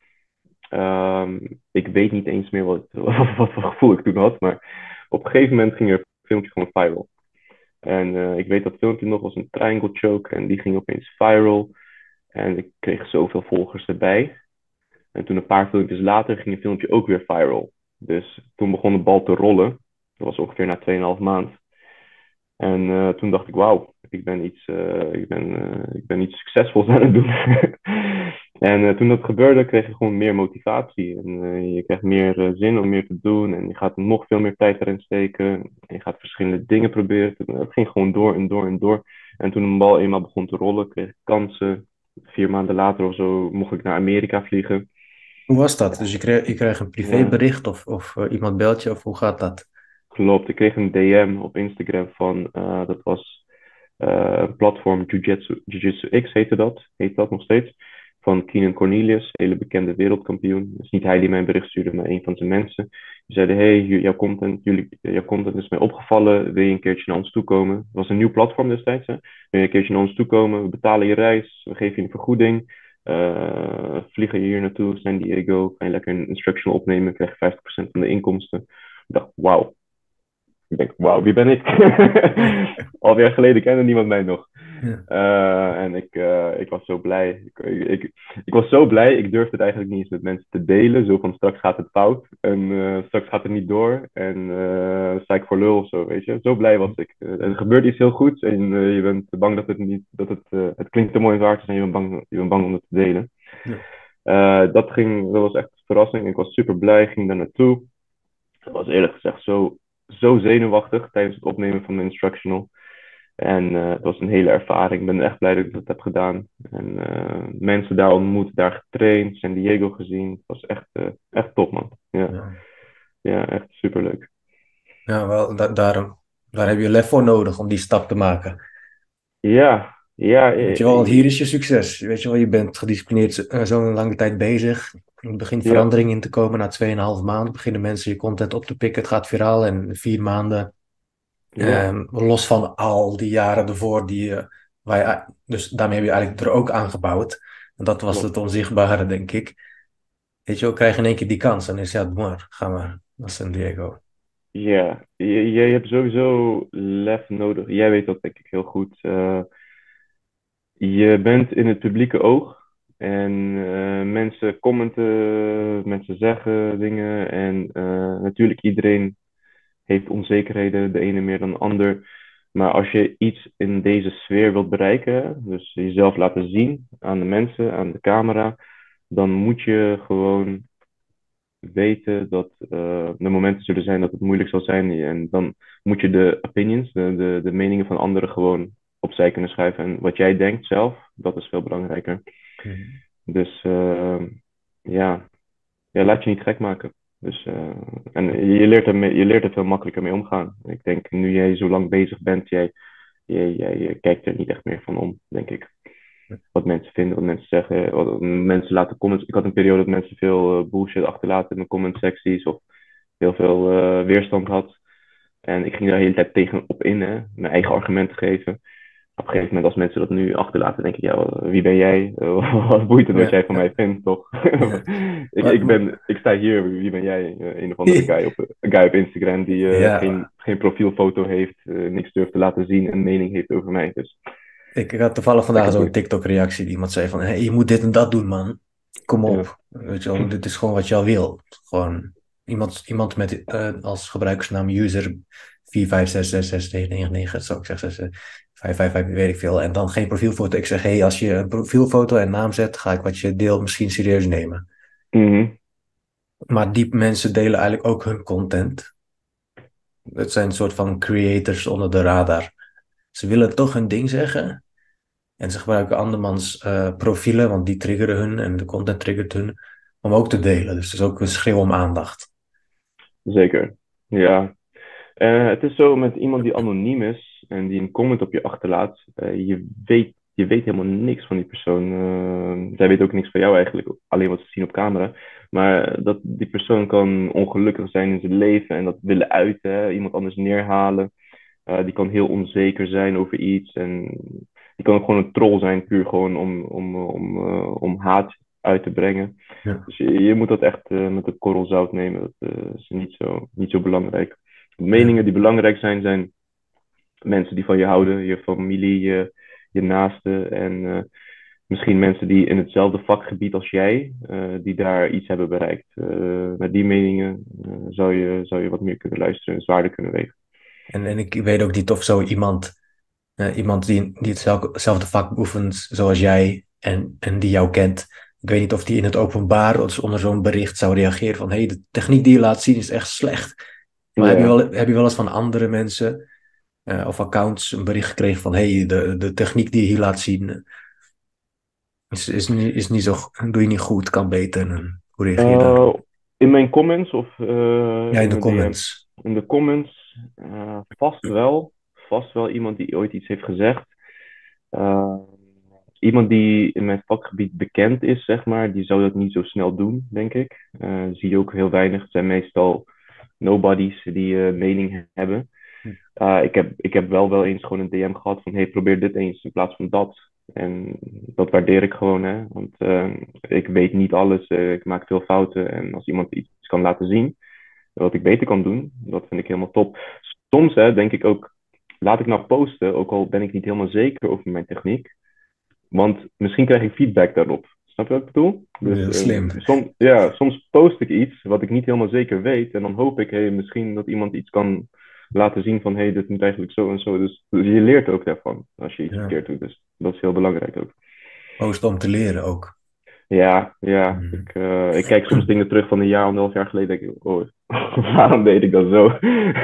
S1: Ik weet niet eens meer wat voor gevoel ik toen had. Maar op een gegeven moment ging er een filmpje gewoon viral. En ik weet dat filmpje nog was een triangle choke. En die ging opeens viral. En ik kreeg zoveel volgers erbij. En toen een paar filmpjes later ging een filmpje ook weer viral. Dus toen begon de bal te rollen. Dat was ongeveer na 2,5 maand. En toen dacht ik, wauw, ik ben iets succesvols aan het doen. En toen dat gebeurde, kreeg je gewoon meer motivatie. En je krijgt meer zin om meer te doen. En je gaat nog veel meer tijd erin steken. En je gaat verschillende dingen proberen. Het ging gewoon door en door en door. En toen een bal eenmaal begon te rollen, kreeg ik kansen. 4 maanden later of zo mocht ik naar Amerika vliegen.
S2: Hoe was dat? Dus je kreeg een privébericht of iemand belt je of hoe gaat dat?
S1: Klopt, ik kreeg een DM op Instagram van, dat was een platform Jiu-Jitsu X heet dat nog steeds, van Keenan Cornelius, hele bekende wereldkampioen. Het is niet hij die mij een bericht stuurde, maar een van zijn mensen. Die zeiden, hey, jouw content is mij opgevallen, wil je een keertje naar ons toekomen? Het was een nieuw platform destijds, hè? Wil je een keertje naar ons toekomen? We betalen je reis, we geven je een vergoeding, vliegen je hier naartoe, San Diego, kan je lekker een instructional opnemen, krijg je 50% van de inkomsten. Ik dacht, wauw. Ik denk, wauw, wie ben ik? Alweer geleden kende niemand mij nog.
S2: Ja.
S1: En ik was zo blij. Ik was zo blij, ik durfde het eigenlijk niet eens met mensen te delen. Zo van straks gaat het fout en straks gaat het niet door. En sta ik voor lul of zo, weet je. Zo blij was ik. Er gebeurt iets heel goeds en je bent bang dat het niet, het klinkt te mooi en waard is en je bent bang om het te delen.
S2: Ja.
S1: Dat was echt een verrassing. Ik was super blij, ging daar naartoe. Ik was eerlijk gezegd zo zenuwachtig tijdens het opnemen van de instructional. En het was een hele ervaring. Ik ben echt blij dat ik dat heb gedaan. En mensen daar ontmoet, daar getraind, San Diego gezien. Het was echt top, man. Ja,
S2: Ja.
S1: ja, echt superleuk.
S2: Ja, wel, daar heb je lef voor nodig om die stap te maken.
S1: Ja, ja,
S2: Weet je wel, hier is je succes. Weet je wel, je bent gedisciplineerd zo'n lange tijd bezig. Er begint
S1: ja,
S2: verandering in te komen. Na 2,5 maanden beginnen mensen je content op te pikken. Het gaat viraal en 4 maanden.
S1: ja,
S2: Los van al die jaren ervoor dus daarmee heb je eigenlijk er ook aangebouwd. En dat was het
S1: klopt.
S2: onzichtbare, denk ik. Weet je wel, krijg je in één keer die kans. En dan is ja, doe maar, ga maar naar San Diego.
S1: Ja, je hebt sowieso lef nodig. Jij weet dat denk ik heel goed. Je bent in het publieke oog en mensen commenten, mensen zeggen dingen en natuurlijk iedereen heeft onzekerheden, de ene meer dan de ander. Maar als je iets in deze sfeer wilt bereiken, dus jezelf laten zien aan de mensen, aan de camera, dan moet je gewoon weten dat er momenten zullen zijn dat het moeilijk zal zijn. En dan moet je de opinions, de meningen van anderen gewoon opzij kunnen schuiven. En wat jij denkt zelf, dat is veel belangrijker.
S2: Mhm.
S1: Dus ja, ja, laat je niet gek maken. Dus, en je leert er veel makkelijker mee omgaan. Ik denk, nu jij zo lang bezig bent, jij kijkt er niet echt meer van om, denk ik. Wat mensen vinden, wat mensen zeggen, wat mensen laten comments. Ik had een periode dat mensen veel bullshit achterlaten in mijn comment secties of heel veel weerstand had. En ik ging daar de hele tijd tegen op in, hè, mijn eigen argumenten geven. Op een gegeven moment, als mensen dat nu achterlaten, denk ik, ja, wie ben jij? Wat boeit het wat
S2: Ja,
S1: jij van
S2: ja,
S1: mij vindt, toch?
S2: ja. Maar,
S1: Ik sta hier, wie ben jij? Een of andere guy op Instagram die
S2: ja,
S1: geen profielfoto heeft, niks durft te laten zien en een mening heeft over mij. Dus
S2: ik had toevallig vandaag
S1: lekker
S2: zo'n
S1: boeit.
S2: TikTok-reactie die iemand zei van, hey, je moet dit en dat doen, man. Kom
S1: Ja.
S2: op. Weet je wel, dit is gewoon wat je al wil. Gewoon iemand met als gebruikersnaam user 4566699, zou ik zeggen, 555, weet ik veel. En dan geen profielfoto. Ik zeg, hey, als je een profielfoto en naam zet, ga ik wat je deelt misschien serieus nemen.
S1: Mhm.
S2: Maar die mensen delen eigenlijk ook hun content. Het zijn een soort van creators onder de radar. Ze willen toch hun ding zeggen. En ze gebruiken andermans profielen, want die triggeren hun en de content triggert hun, om ook te delen. Dus het is ook een schreeuw om aandacht.
S1: Zeker. Ja. Het is zo met iemand die anoniem is en die een comment op je achterlaat. Je weet helemaal niks van die persoon. Zij weet ook niks van jou eigenlijk, alleen wat ze zien op camera. Maar dat die persoon kan ongelukkig zijn in zijn leven en dat willen uiten, hè, iemand anders neerhalen. Die kan heel onzeker zijn over iets en die kan ook gewoon een troll zijn, puur gewoon om haat uit te brengen.
S2: Ja.
S1: Dus je moet dat echt met een korrel zout nemen. Dat is niet zo belangrijk.
S2: Ja.
S1: Meningen die belangrijk zijn, zijn mensen die van je houden, je familie, je naasten en misschien mensen die in hetzelfde vakgebied als jij, die daar iets hebben bereikt. Naar die meningen zou je wat meer kunnen luisteren en zwaarder kunnen wegen.
S2: En ik weet ook niet of zo iemand die hetzelfde vak beoefent zoals jij en die jou kent. Ik weet niet of die in het openbaar dus onder zo'n bericht zou reageren van hey, de techniek die je laat zien is echt slecht. Maar
S1: Ja.
S2: heb je wel eens van andere mensen of accounts een bericht gekregen van hey, de techniek die je hier laat zien is niet zo, doe je niet goed, kan beter. En hoe reageer je daar?
S1: Uh, in mijn comments of
S2: Ja, in
S1: in
S2: de
S1: mijn DM?
S2: comments.
S1: In de comments, vast wel. Vast wel iemand die ooit iets heeft gezegd. Uh, Iemand die in mijn vakgebied bekend is, zeg maar, die zou dat niet zo snel doen, denk ik. Zie je ook heel weinig. Het zijn meestal nobodies die mening hebben. Ik heb wel eens gewoon een DM gehad van hey, probeer dit eens in plaats van dat. En dat waardeer ik gewoon, hè. Want ik weet niet alles. Ik maak veel fouten. En als iemand iets kan laten zien, wat ik beter kan doen, dat vind ik helemaal top. Soms hè, denk ik ook, laat ik nou posten, ook al ben ik niet helemaal zeker over mijn techniek. Want misschien krijg ik feedback daarop. Snap je wat ik bedoel? Dus
S2: Heel slim.
S1: soms post ik iets wat ik niet helemaal zeker weet. En dan hoop ik, hey, misschien dat iemand iets kan laten zien van, hey, dit moet eigenlijk zo en zo. Dus je leert ook daarvan als je iets
S2: Ja.
S1: verkeerd doet. Dus dat is heel belangrijk ook.
S2: Post om te leren ook.
S1: Ja.
S2: Mhm.
S1: Ik kijk soms dingen terug van een jaar, 1,5 jaar geleden. Denk ik, oh, waarom deed ik dat zo?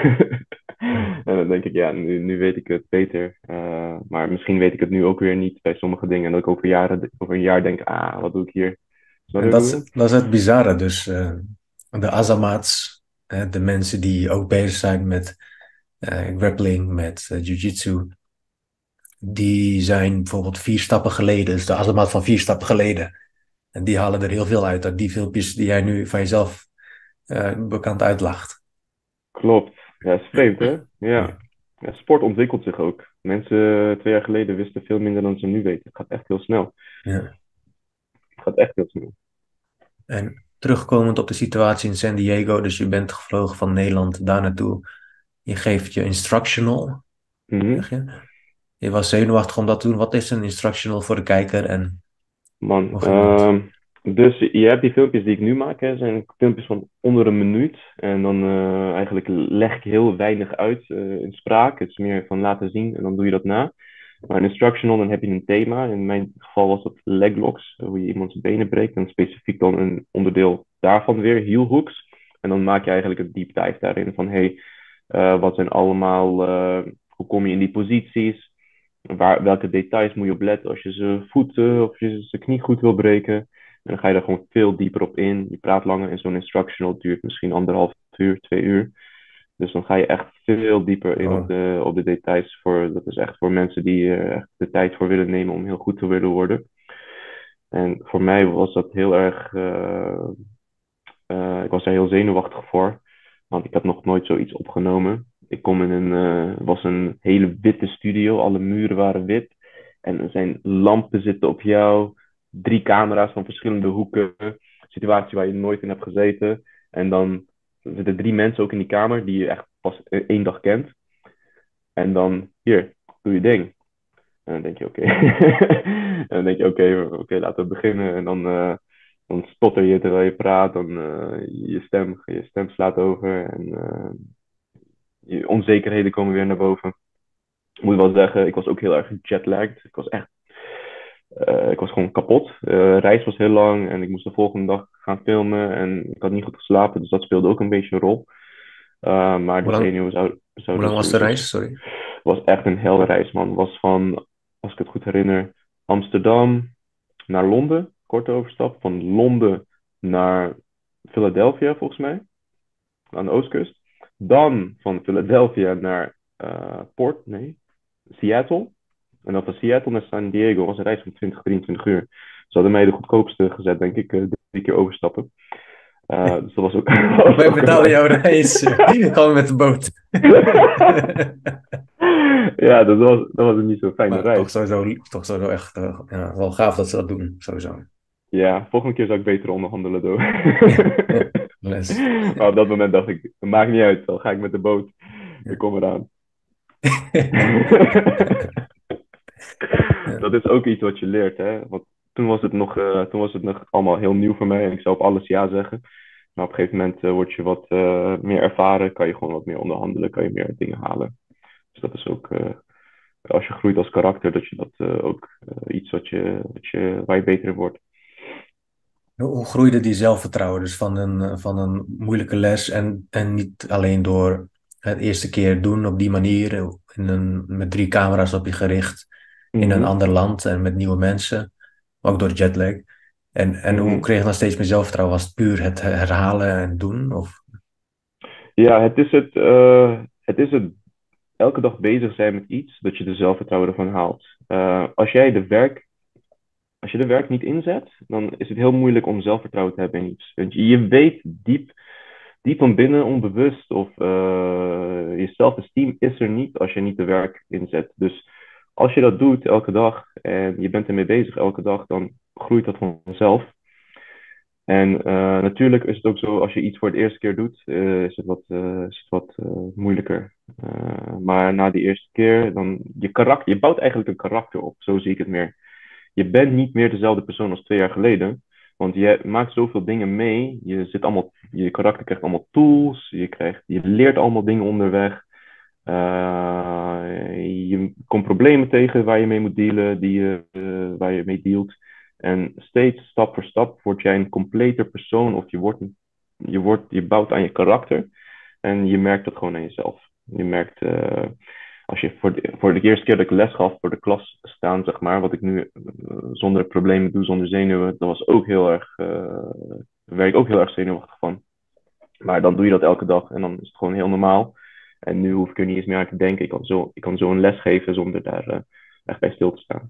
S2: Ja.
S1: En dan denk ik, ja, nu weet ik het beter. Maar misschien weet ik het nu ook weer niet bij sommige dingen. En dat ik over een jaar denk, wat doe ik hier? Snap
S2: En
S1: je wat ik bedoel?
S2: dat is het bizarre. Dus de Azamats, de mensen die ook bezig zijn met grappling, met jiu-jitsu, die zijn bijvoorbeeld 4 stappen geleden, dus de Azamat van 4 stappen geleden. En die halen er heel veel uit die filmpjes die jij nu van jezelf bekend uitlacht.
S1: Klopt. Ja, is vreemd, hè?
S2: Ja.
S1: Ja, sport ontwikkelt zich ook. Mensen 2 jaar geleden wisten veel minder dan ze nu weten. Het gaat echt heel snel.
S2: Ja.
S1: Het gaat echt heel snel.
S2: En terugkomend op de situatie in San Diego, dus je bent gevlogen van Nederland daar naartoe. Je geeft je instructional,
S1: Mhm.
S2: zeg je? Je was zenuwachtig om dat te doen. Wat is een instructional voor de kijker en
S1: Man,
S2: hoe ging dat?
S1: dus je hebt die filmpjes die ik nu maak, hè, zijn filmpjes van onder een minuut. En dan eigenlijk leg ik heel weinig uit in spraak. Het is meer van laten zien en dan doe je dat na. Maar een instructional, dan heb je een thema. In mijn geval was dat leg locks, hoe je iemands benen breekt. En specifiek dan een onderdeel daarvan weer, heel hooks. En dan maak je eigenlijk een deep dive daarin van, hey, wat zijn allemaal, hoe kom je in die posities? Welke details moet je op letten als je zijn voeten of je zijn knie goed wil breken. En dan ga je daar gewoon veel dieper op in. Je praat langer en zo'n instructional duurt misschien 1,5 uur, 2 uur. Dus dan ga je echt veel dieper in
S2: Oh,
S1: op de details. Dat is echt voor mensen die er echt de tijd voor willen nemen om heel goed te willen worden. En voor mij was dat heel erg. Ik was daar heel zenuwachtig voor, want ik heb nog nooit zoiets opgenomen. Ik kom in was een hele witte studio, alle muren waren wit. En er zijn lampen zitten op jou, 3 camera's van verschillende hoeken. Een situatie waar je nooit in hebt gezeten. En dan zitten 3 mensen ook in die kamer die je echt pas 1 dag kent. En dan, hier, doe je ding. En dan denk je, oké. En dan denk je, oké, laten we beginnen. En dan stotter je terwijl je praat. Dan je stem slaat over. En je onzekerheden komen weer naar boven. Ik moet wel zeggen, ik was ook heel erg jetlagged. Ik was gewoon kapot. De reis was heel lang en ik moest de volgende dag gaan filmen. En ik had niet goed geslapen, dus dat speelde ook een beetje een rol. Maar
S2: hoe
S1: de
S2: lang,
S1: zenuwen
S2: hoe
S1: zouden
S2: lang was de
S1: sowieso.
S2: reis? Sorry.
S1: Was echt een hele reis, man. Was van, als ik het goed herinner, Amsterdam naar Londen. Korte overstap. Van Londen naar Philadelphia, volgens mij. Aan de oostkust. Dan van Philadelphia naar Seattle. En dan van Seattle naar San Diego was een reis van 20, 23 uur. Ze hadden mij de goedkoopste gezet, denk ik. 3 keer overstappen. Dus dat was ook, was
S2: Wij
S1: ook een
S2: betalen
S1: reis.
S2: jouw reis. Gewoon met de boot.
S1: Ja, dat was een niet zo fijne
S2: Maar
S1: reis.
S2: toch sowieso echt ja, wel gaaf dat ze dat doen, sowieso.
S1: Ja, volgende keer zou ik beter onderhandelen doen.
S2: Ja, les.
S1: Maar op dat moment dacht ik, het maakt niet uit, dan ga ik met de boot. Ik
S2: Ja.
S1: kom eraan.
S2: Ja.
S1: Dat is ook iets wat je leert, hè? Want toen was het nog allemaal heel nieuw voor mij en ik zou op alles ja zeggen. Maar op een gegeven moment word je wat meer ervaren, kan je gewoon wat meer onderhandelen, kan je meer dingen halen. Dus dat is ook, als je groeit als karakter, dat je dat ook iets waar je beter in wordt.
S2: Hoe groeide die zelfvertrouwen dus van een moeilijke les en niet alleen door het eerste keer doen op die manier, met 3 camera's op je gericht in een
S1: Mhm,
S2: ander land en met nieuwe mensen, maar ook door jetlag. En hoe
S1: mhm.
S2: kreeg je dan steeds meer zelfvertrouwen? Was het puur het herhalen en doen? Of?
S1: Ja, het is het elke dag bezig zijn met iets, dat je de zelfvertrouwen ervan haalt. Als je de werk niet inzet, dan is het heel moeilijk om zelfvertrouwen te hebben in iets. Want je weet diep van binnen, onbewust, of je zelfesteem is er niet als je niet de werk inzet. Dus als je dat doet elke dag en je bent ermee bezig elke dag, dan groeit dat vanzelf. En natuurlijk is het ook zo, als je iets voor de eerste keer doet, is het wat moeilijker. Maar na die eerste keer, dan je bouwt eigenlijk een karakter op, zo zie ik het meer. Je bent niet meer dezelfde persoon als 2 jaar geleden, want je maakt zoveel dingen mee. Je karakter krijgt allemaal tools, je leert allemaal dingen onderweg. Je komt problemen tegen waar je mee moet dealen, waar je mee dealt. En steeds stap voor stap word jij een completer persoon of je bouwt aan je karakter en je merkt het gewoon aan jezelf. Je merkt, als je voor de eerste keer dat ik les gaf voor de klas staan, zeg maar, wat ik nu zonder problemen doe, zonder zenuwen, dat was ook heel erg, daar werd ik ook heel erg zenuwachtig van. Maar dan doe je dat elke dag en dan is het gewoon heel normaal. En nu hoef ik er niet eens meer aan te denken. Ik kan zo een les geven zonder daar echt bij stil te staan.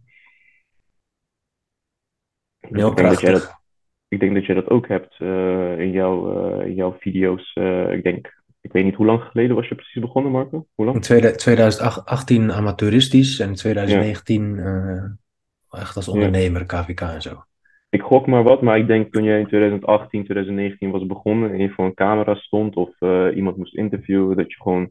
S1: Dus
S2: Heel krachtig.
S1: ik denk dat jij dat ook hebt in jouw video's. Ik weet niet hoe lang geleden was je precies begonnen, Marco? Hoe
S2: In
S1: lang?
S2: 2018 amateuristisch en in
S1: Ja,
S2: 2019 echt als
S1: ja.
S2: ondernemer, KVK en zo.
S1: Ik gok maar wat, maar ik denk toen jij in 2018, 2019 was begonnen en je voor een camera stond of iemand moest interviewen, dat je gewoon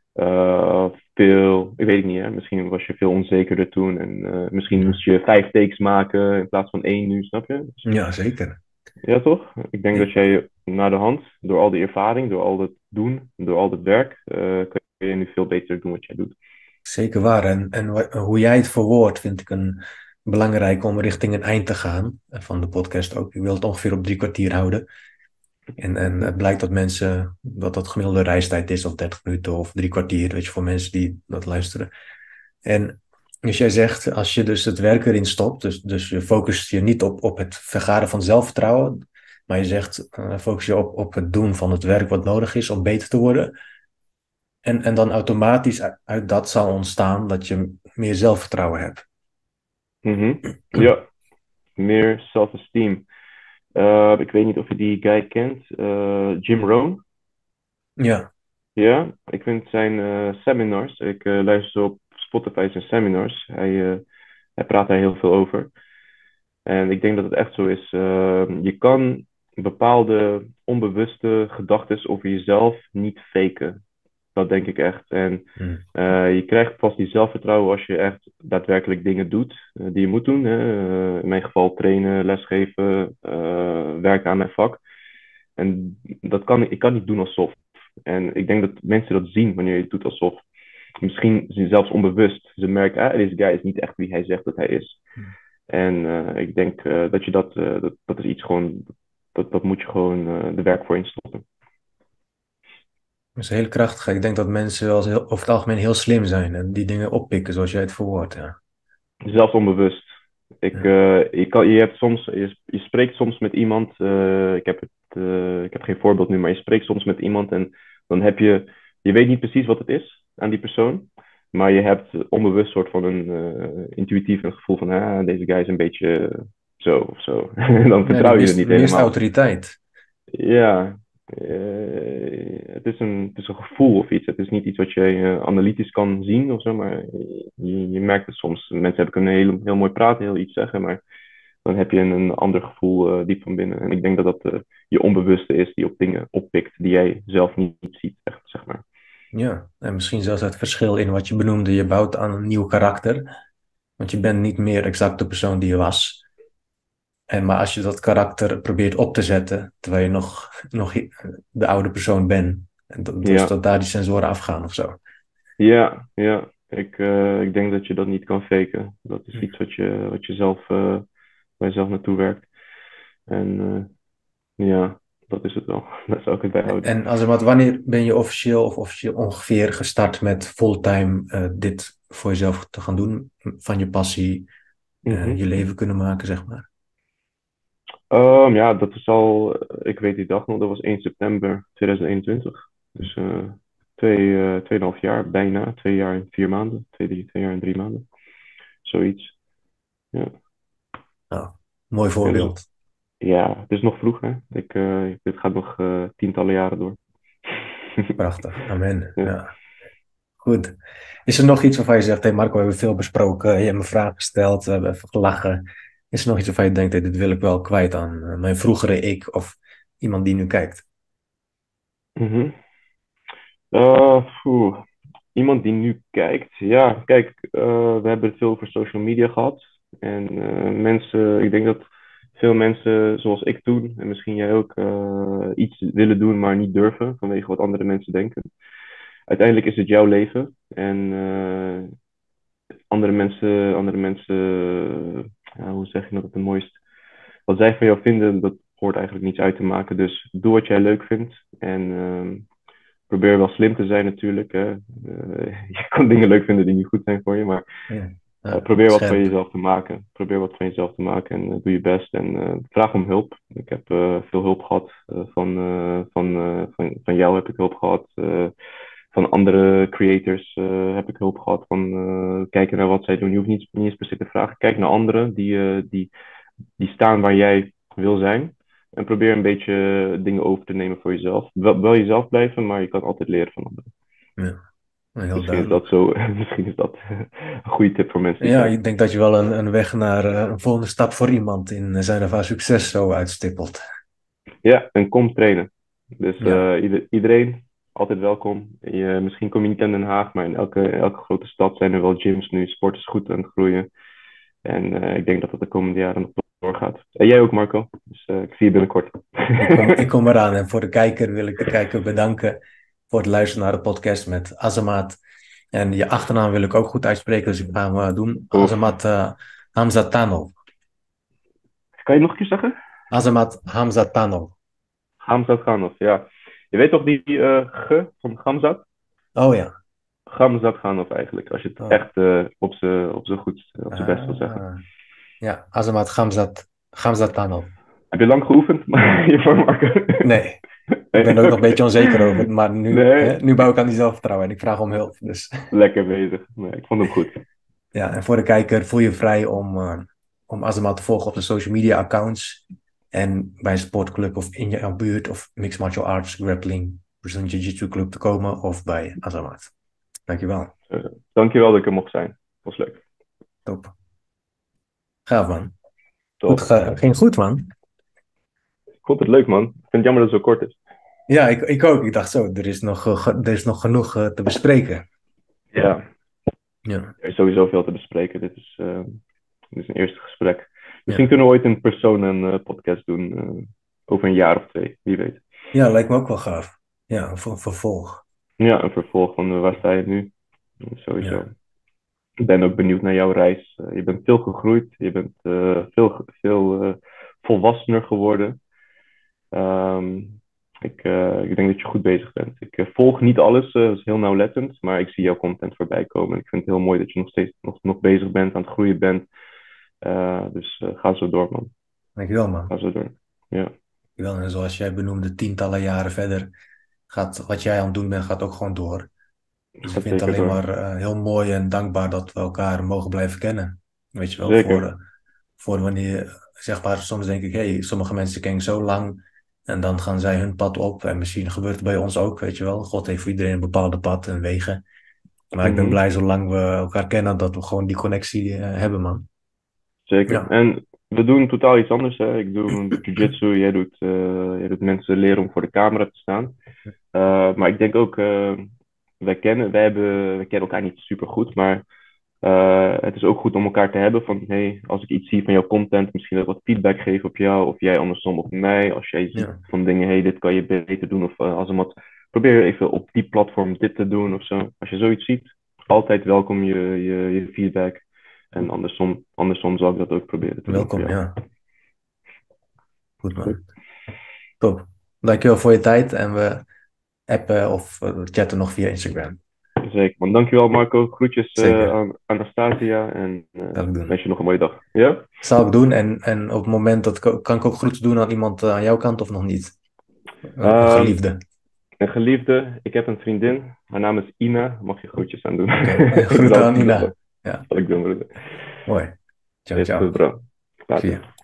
S1: ik weet het niet, hè? Misschien was je veel onzekerder toen en misschien
S2: Ja,
S1: moest je 5 takes maken in plaats van 1 nu, snap je? Dus,
S2: ja, zeker.
S1: ja, toch? Ik denk dat jij naar de hand, door al die ervaring, door al dat doen, door al dat werk, kan je nu veel beter doen wat jij doet.
S2: Zeker waar. Hoe jij het verwoordt, vind ik belangrijk om richting een eind te gaan van de podcast ook. Ik wil het ongeveer op 3 kwartier houden. En het blijkt dat dat gemiddelde reistijd is, of 30 minuten of 3 kwartier, weet je, voor mensen die dat luisteren. En dus jij zegt, als je dus het werk erin stopt, dus je focust je niet op het vergaren van zelfvertrouwen, maar je zegt, focus je op het doen van het werk wat nodig is om beter te worden. En dan automatisch uit dat zal ontstaan dat je meer zelfvertrouwen hebt.
S1: Mhm. Ja, meer self-esteem. Ik weet niet of je die guy kent, Jim Rohn.
S2: Ja,
S1: Ja, ik vind zijn seminars, ik luister op Spotify zijn seminars. Hij praat daar heel veel over. En ik denk dat het echt zo is. Je kan bepaalde onbewuste gedachten over jezelf niet faken. Dat denk ik echt. En
S2: hm,
S1: je krijgt pas die zelfvertrouwen als je echt daadwerkelijk dingen doet die je moet doen. Hè. In mijn geval trainen, lesgeven, werken aan mijn vak. En ik kan niet doen alsof. En ik denk dat mensen dat zien wanneer je het doet alsof. Misschien zelfs onbewust. Ze merken, deze guy is niet echt wie hij zegt dat hij is. En ik denk dat dat is iets gewoon, dat moet je gewoon de werk voor instoppen.
S2: dat is heel krachtig. Ik denk dat mensen wel over het algemeen heel slim zijn en die dingen oppikken zoals jij het verwoordt. Ja.
S1: Zelfs onbewust.
S2: Ja.
S1: Je spreekt soms met iemand, ik heb geen voorbeeld nu, maar je spreekt soms met iemand en dan je weet niet precies wat het is aan die persoon, maar je hebt onbewust soort van intuïtief een gevoel van, deze guy is een beetje zo of zo. En dan
S2: Ja, die
S1: vertrouw je het niet
S2: mist
S1: helemaal.
S2: autoriteit.
S1: Ja, het is een gevoel of iets. Het is niet iets wat je analytisch kan zien of zo, maar je merkt het soms. Mensen kunnen heel mooi praten, heel iets zeggen, maar dan heb je een ander gevoel diep van binnen. En ik denk dat dat je onbewuste is die op dingen oppikt die jij zelf niet ziet, echt, zeg maar.
S2: Ja, en misschien zelfs het verschil in wat je benoemde. Je bouwt aan een nieuw karakter, want je bent niet meer exact de persoon die je was. Maar als je dat karakter probeert op te zetten, terwijl je nog de oude persoon bent, en dus
S1: Ja,
S2: dat daar die sensoren afgaan of zo.
S1: ja. Ik denk dat je dat niet kan faken. Dat is iets wat je zelf, waar je zelf naartoe werkt. En ja, dat is het wel. Daar zou ik het bij houden.
S2: En wanneer ben je officieel ongeveer gestart met fulltime dit voor jezelf te gaan doen, van je passie
S1: Mhm.
S2: je leven kunnen maken, zeg maar?
S1: Ja, dat is al, ik weet die dag nog, dat was 1 september 2021. Dus 2,5 jaar, bijna. 2 jaar en 4 maanden. 2 jaar en 3 maanden. Zoiets. Ja,
S2: Nou, mooi
S1: ja, dus,
S2: voorbeeld.
S1: ja het is nog vroeg, hè. Dit gaat nog tientallen jaren door.
S2: Prachtig. Amen.
S1: Ja.
S2: Ja. Goed. Is er nog iets waarvan je zegt, hey Marco, we hebben veel besproken, je hebt me vragen gesteld, we hebben even gelachen. Is er nog iets waarvan je denkt, dit wil ik wel kwijt aan mijn vroegere ik of iemand die nu kijkt?
S1: Mhm. Poeh. Iemand die nu kijkt. Ja, kijk, we hebben het veel over social media gehad. En mensen, ik denk dat veel mensen zoals ik toen, en misschien jij ook, iets willen doen, maar niet durven vanwege wat andere mensen denken. Uiteindelijk is het jouw leven. En andere mensen, ja, hoe zeg je dat het mooist? Wat zij van jou vinden, dat hoort eigenlijk niets uit te maken. Dus doe wat jij leuk vindt. En probeer wel slim te zijn natuurlijk. Hè. Je kan dingen leuk vinden die niet goed zijn voor je, maar
S2: Ja. Ja,
S1: probeer wat van
S2: scherp.
S1: jezelf te maken. Probeer wat van jezelf te maken en doe je best. En vraag om hulp. Ik heb veel hulp gehad. Van jou heb ik hulp gehad. Van andere creators heb ik hulp gehad. Van kijken naar wat zij doen. Je hoeft niet eens per se te vragen. Kijk naar anderen die staan waar jij wil zijn. En probeer een beetje dingen over te nemen voor jezelf. Wel jezelf blijven, maar je kan altijd leren van anderen.
S2: Ja, heel
S1: Misschien is
S2: duidelijk.
S1: dat zo, misschien is dat een goede tip voor mensen die
S2: Ja,
S1: kijken.
S2: ik denk dat je wel een weg naar een volgende stap voor iemand in zijn of haar succes zo uitstippelt.
S1: Ja, en kom trainen. Dus
S2: Ja,
S1: iedereen, altijd welkom. Misschien kom je niet in Den Haag, maar in elke grote stad zijn er wel gyms nu. Sport is goed aan het groeien. En ik denk dat het de komende jaren nog doorgaat. En jij ook, Marco. Dus ik zie je binnenkort.
S2: ik kom eraan. En voor de kijker wil ik de kijker bedanken voor het luisteren naar de podcast met Azamat. En je achternaam wil ik ook goed uitspreken, dus ik ga hem doen.
S1: Oef.
S2: Azamat Hamzatanov.
S1: Kan je nog een keer zeggen?
S2: Azamat Hamzatanov.
S1: Gamzat Ganov, ja. Je weet toch die G van Gamzat?
S2: Oh ja.
S1: Gamzat Ganov eigenlijk, als je het
S2: Oh.
S1: echt op zijn goed, op zijn best wil zeggen.
S2: Ah. Ja, Azamat Hamzatanov.
S1: Heb je lang geoefend hiervoor, Marco?
S2: Nee, ik ben er ook nog een beetje onzeker over. Maar
S1: Nee,
S2: nu bouw ik aan die zelfvertrouwen en ik vraag om hulp. Dus
S1: lekker bezig. Nee, ik vond hem goed.
S2: ja, en voor de kijker voel je vrij om Azamat te volgen op de social media accounts. En bij een sportclub of in jouw buurt of mixed martial arts, grappling, Brazilian Jiu-Jitsu club te komen of bij Azamat. Dankjewel.
S1: Dankjewel dat ik er mocht zijn. Was leuk.
S2: Top. Gaaf man.
S1: Top.
S2: Ging goed man.
S1: Ik vond het leuk, man. Ik vind het jammer dat het zo kort is.
S2: Ja, ik ook. Ik dacht zo, er is nog genoeg te bespreken.
S1: Ja,
S2: Ja.
S1: er is sowieso veel te bespreken. Dit is een eerste gesprek. Misschien
S2: Ja.
S1: kunnen we ooit in persoon een podcast doen. Over een jaar of 2, wie weet.
S2: Ja, lijkt me ook wel gaaf. Ja, voor een vervolg.
S1: Ja, een vervolg van waar sta je nu? Sowieso.
S2: Ja.
S1: Ik ben ook benieuwd naar jouw reis. Je bent veel gegroeid. Je bent veel volwassener geworden. Ik denk dat je goed bezig bent. Ik volg niet alles, dat is heel nauwlettend, maar ik zie jouw content voorbij komen. Ik vind het heel mooi dat je nog steeds nog bezig bent, aan het groeien bent. Dus ga zo door, man.
S2: Dankjewel man.
S1: Ga zo door. Ja,
S2: Dankjewel. En zoals jij benoemde, tientallen jaren verder, gaat wat jij aan het doen bent, gaat ook gewoon door. Dus ik
S1: gaat
S2: vind het
S1: zeker
S2: alleen
S1: door.
S2: maar heel mooi en dankbaar dat we elkaar mogen blijven kennen. Weet je wel,
S1: Zeker.
S2: voor wanneer, zeg maar, soms denk ik, hey, sommige mensen ken ik zo lang en dan gaan zij hun pad op en misschien gebeurt het bij ons ook, weet je wel. God heeft voor iedereen een bepaalde pad en wegen. Maar ik ben
S1: Mhm.
S2: blij zolang we elkaar kennen dat we gewoon die connectie hebben, man.
S1: Zeker.
S2: Ja,
S1: En we doen totaal iets anders, hè. Ik doe jiu-jitsu, jij doet mensen leren om voor de camera te staan. Maar ik denk ook, wij kennen elkaar niet super goed, maar het is ook goed om elkaar te hebben van, hey, als ik iets zie van jouw content, misschien ook wat feedback geven op jou, of jij andersom op mij. Als jij ziet
S2: ja,
S1: van dingen, hey, dit kan je beter doen, of als een wat, probeer even op die platform dit te doen of zo. Als je zoiets ziet, altijd welkom je feedback. En andersom zal ik dat ook proberen te doen
S2: welkom,
S1: voor jou.
S2: ja. Goed, man.
S1: Goed.
S2: Top. Dankjewel voor je tijd en we appen of chatten nog via Instagram.
S1: Zeker, man. Dankjewel, Marco. Groetjes
S2: Zeker.
S1: aan Anastasia en
S2: Zal ik doen.
S1: wens je nog een mooie dag. Ja?
S2: Zal ik doen en op het moment kan ik ook groeten doen aan iemand aan jouw kant of nog niet? Een geliefde.
S1: Een geliefde, ik heb een vriendin. Haar naam is Ina. Mag je groetjes aan doen?
S2: Oké. Groeten aan Ina. Ja,
S1: Zal ik doen, broeder.
S2: mooi. Ciao,
S1: Is
S2: ciao.
S1: goed, bro. Later.
S2: Zie je.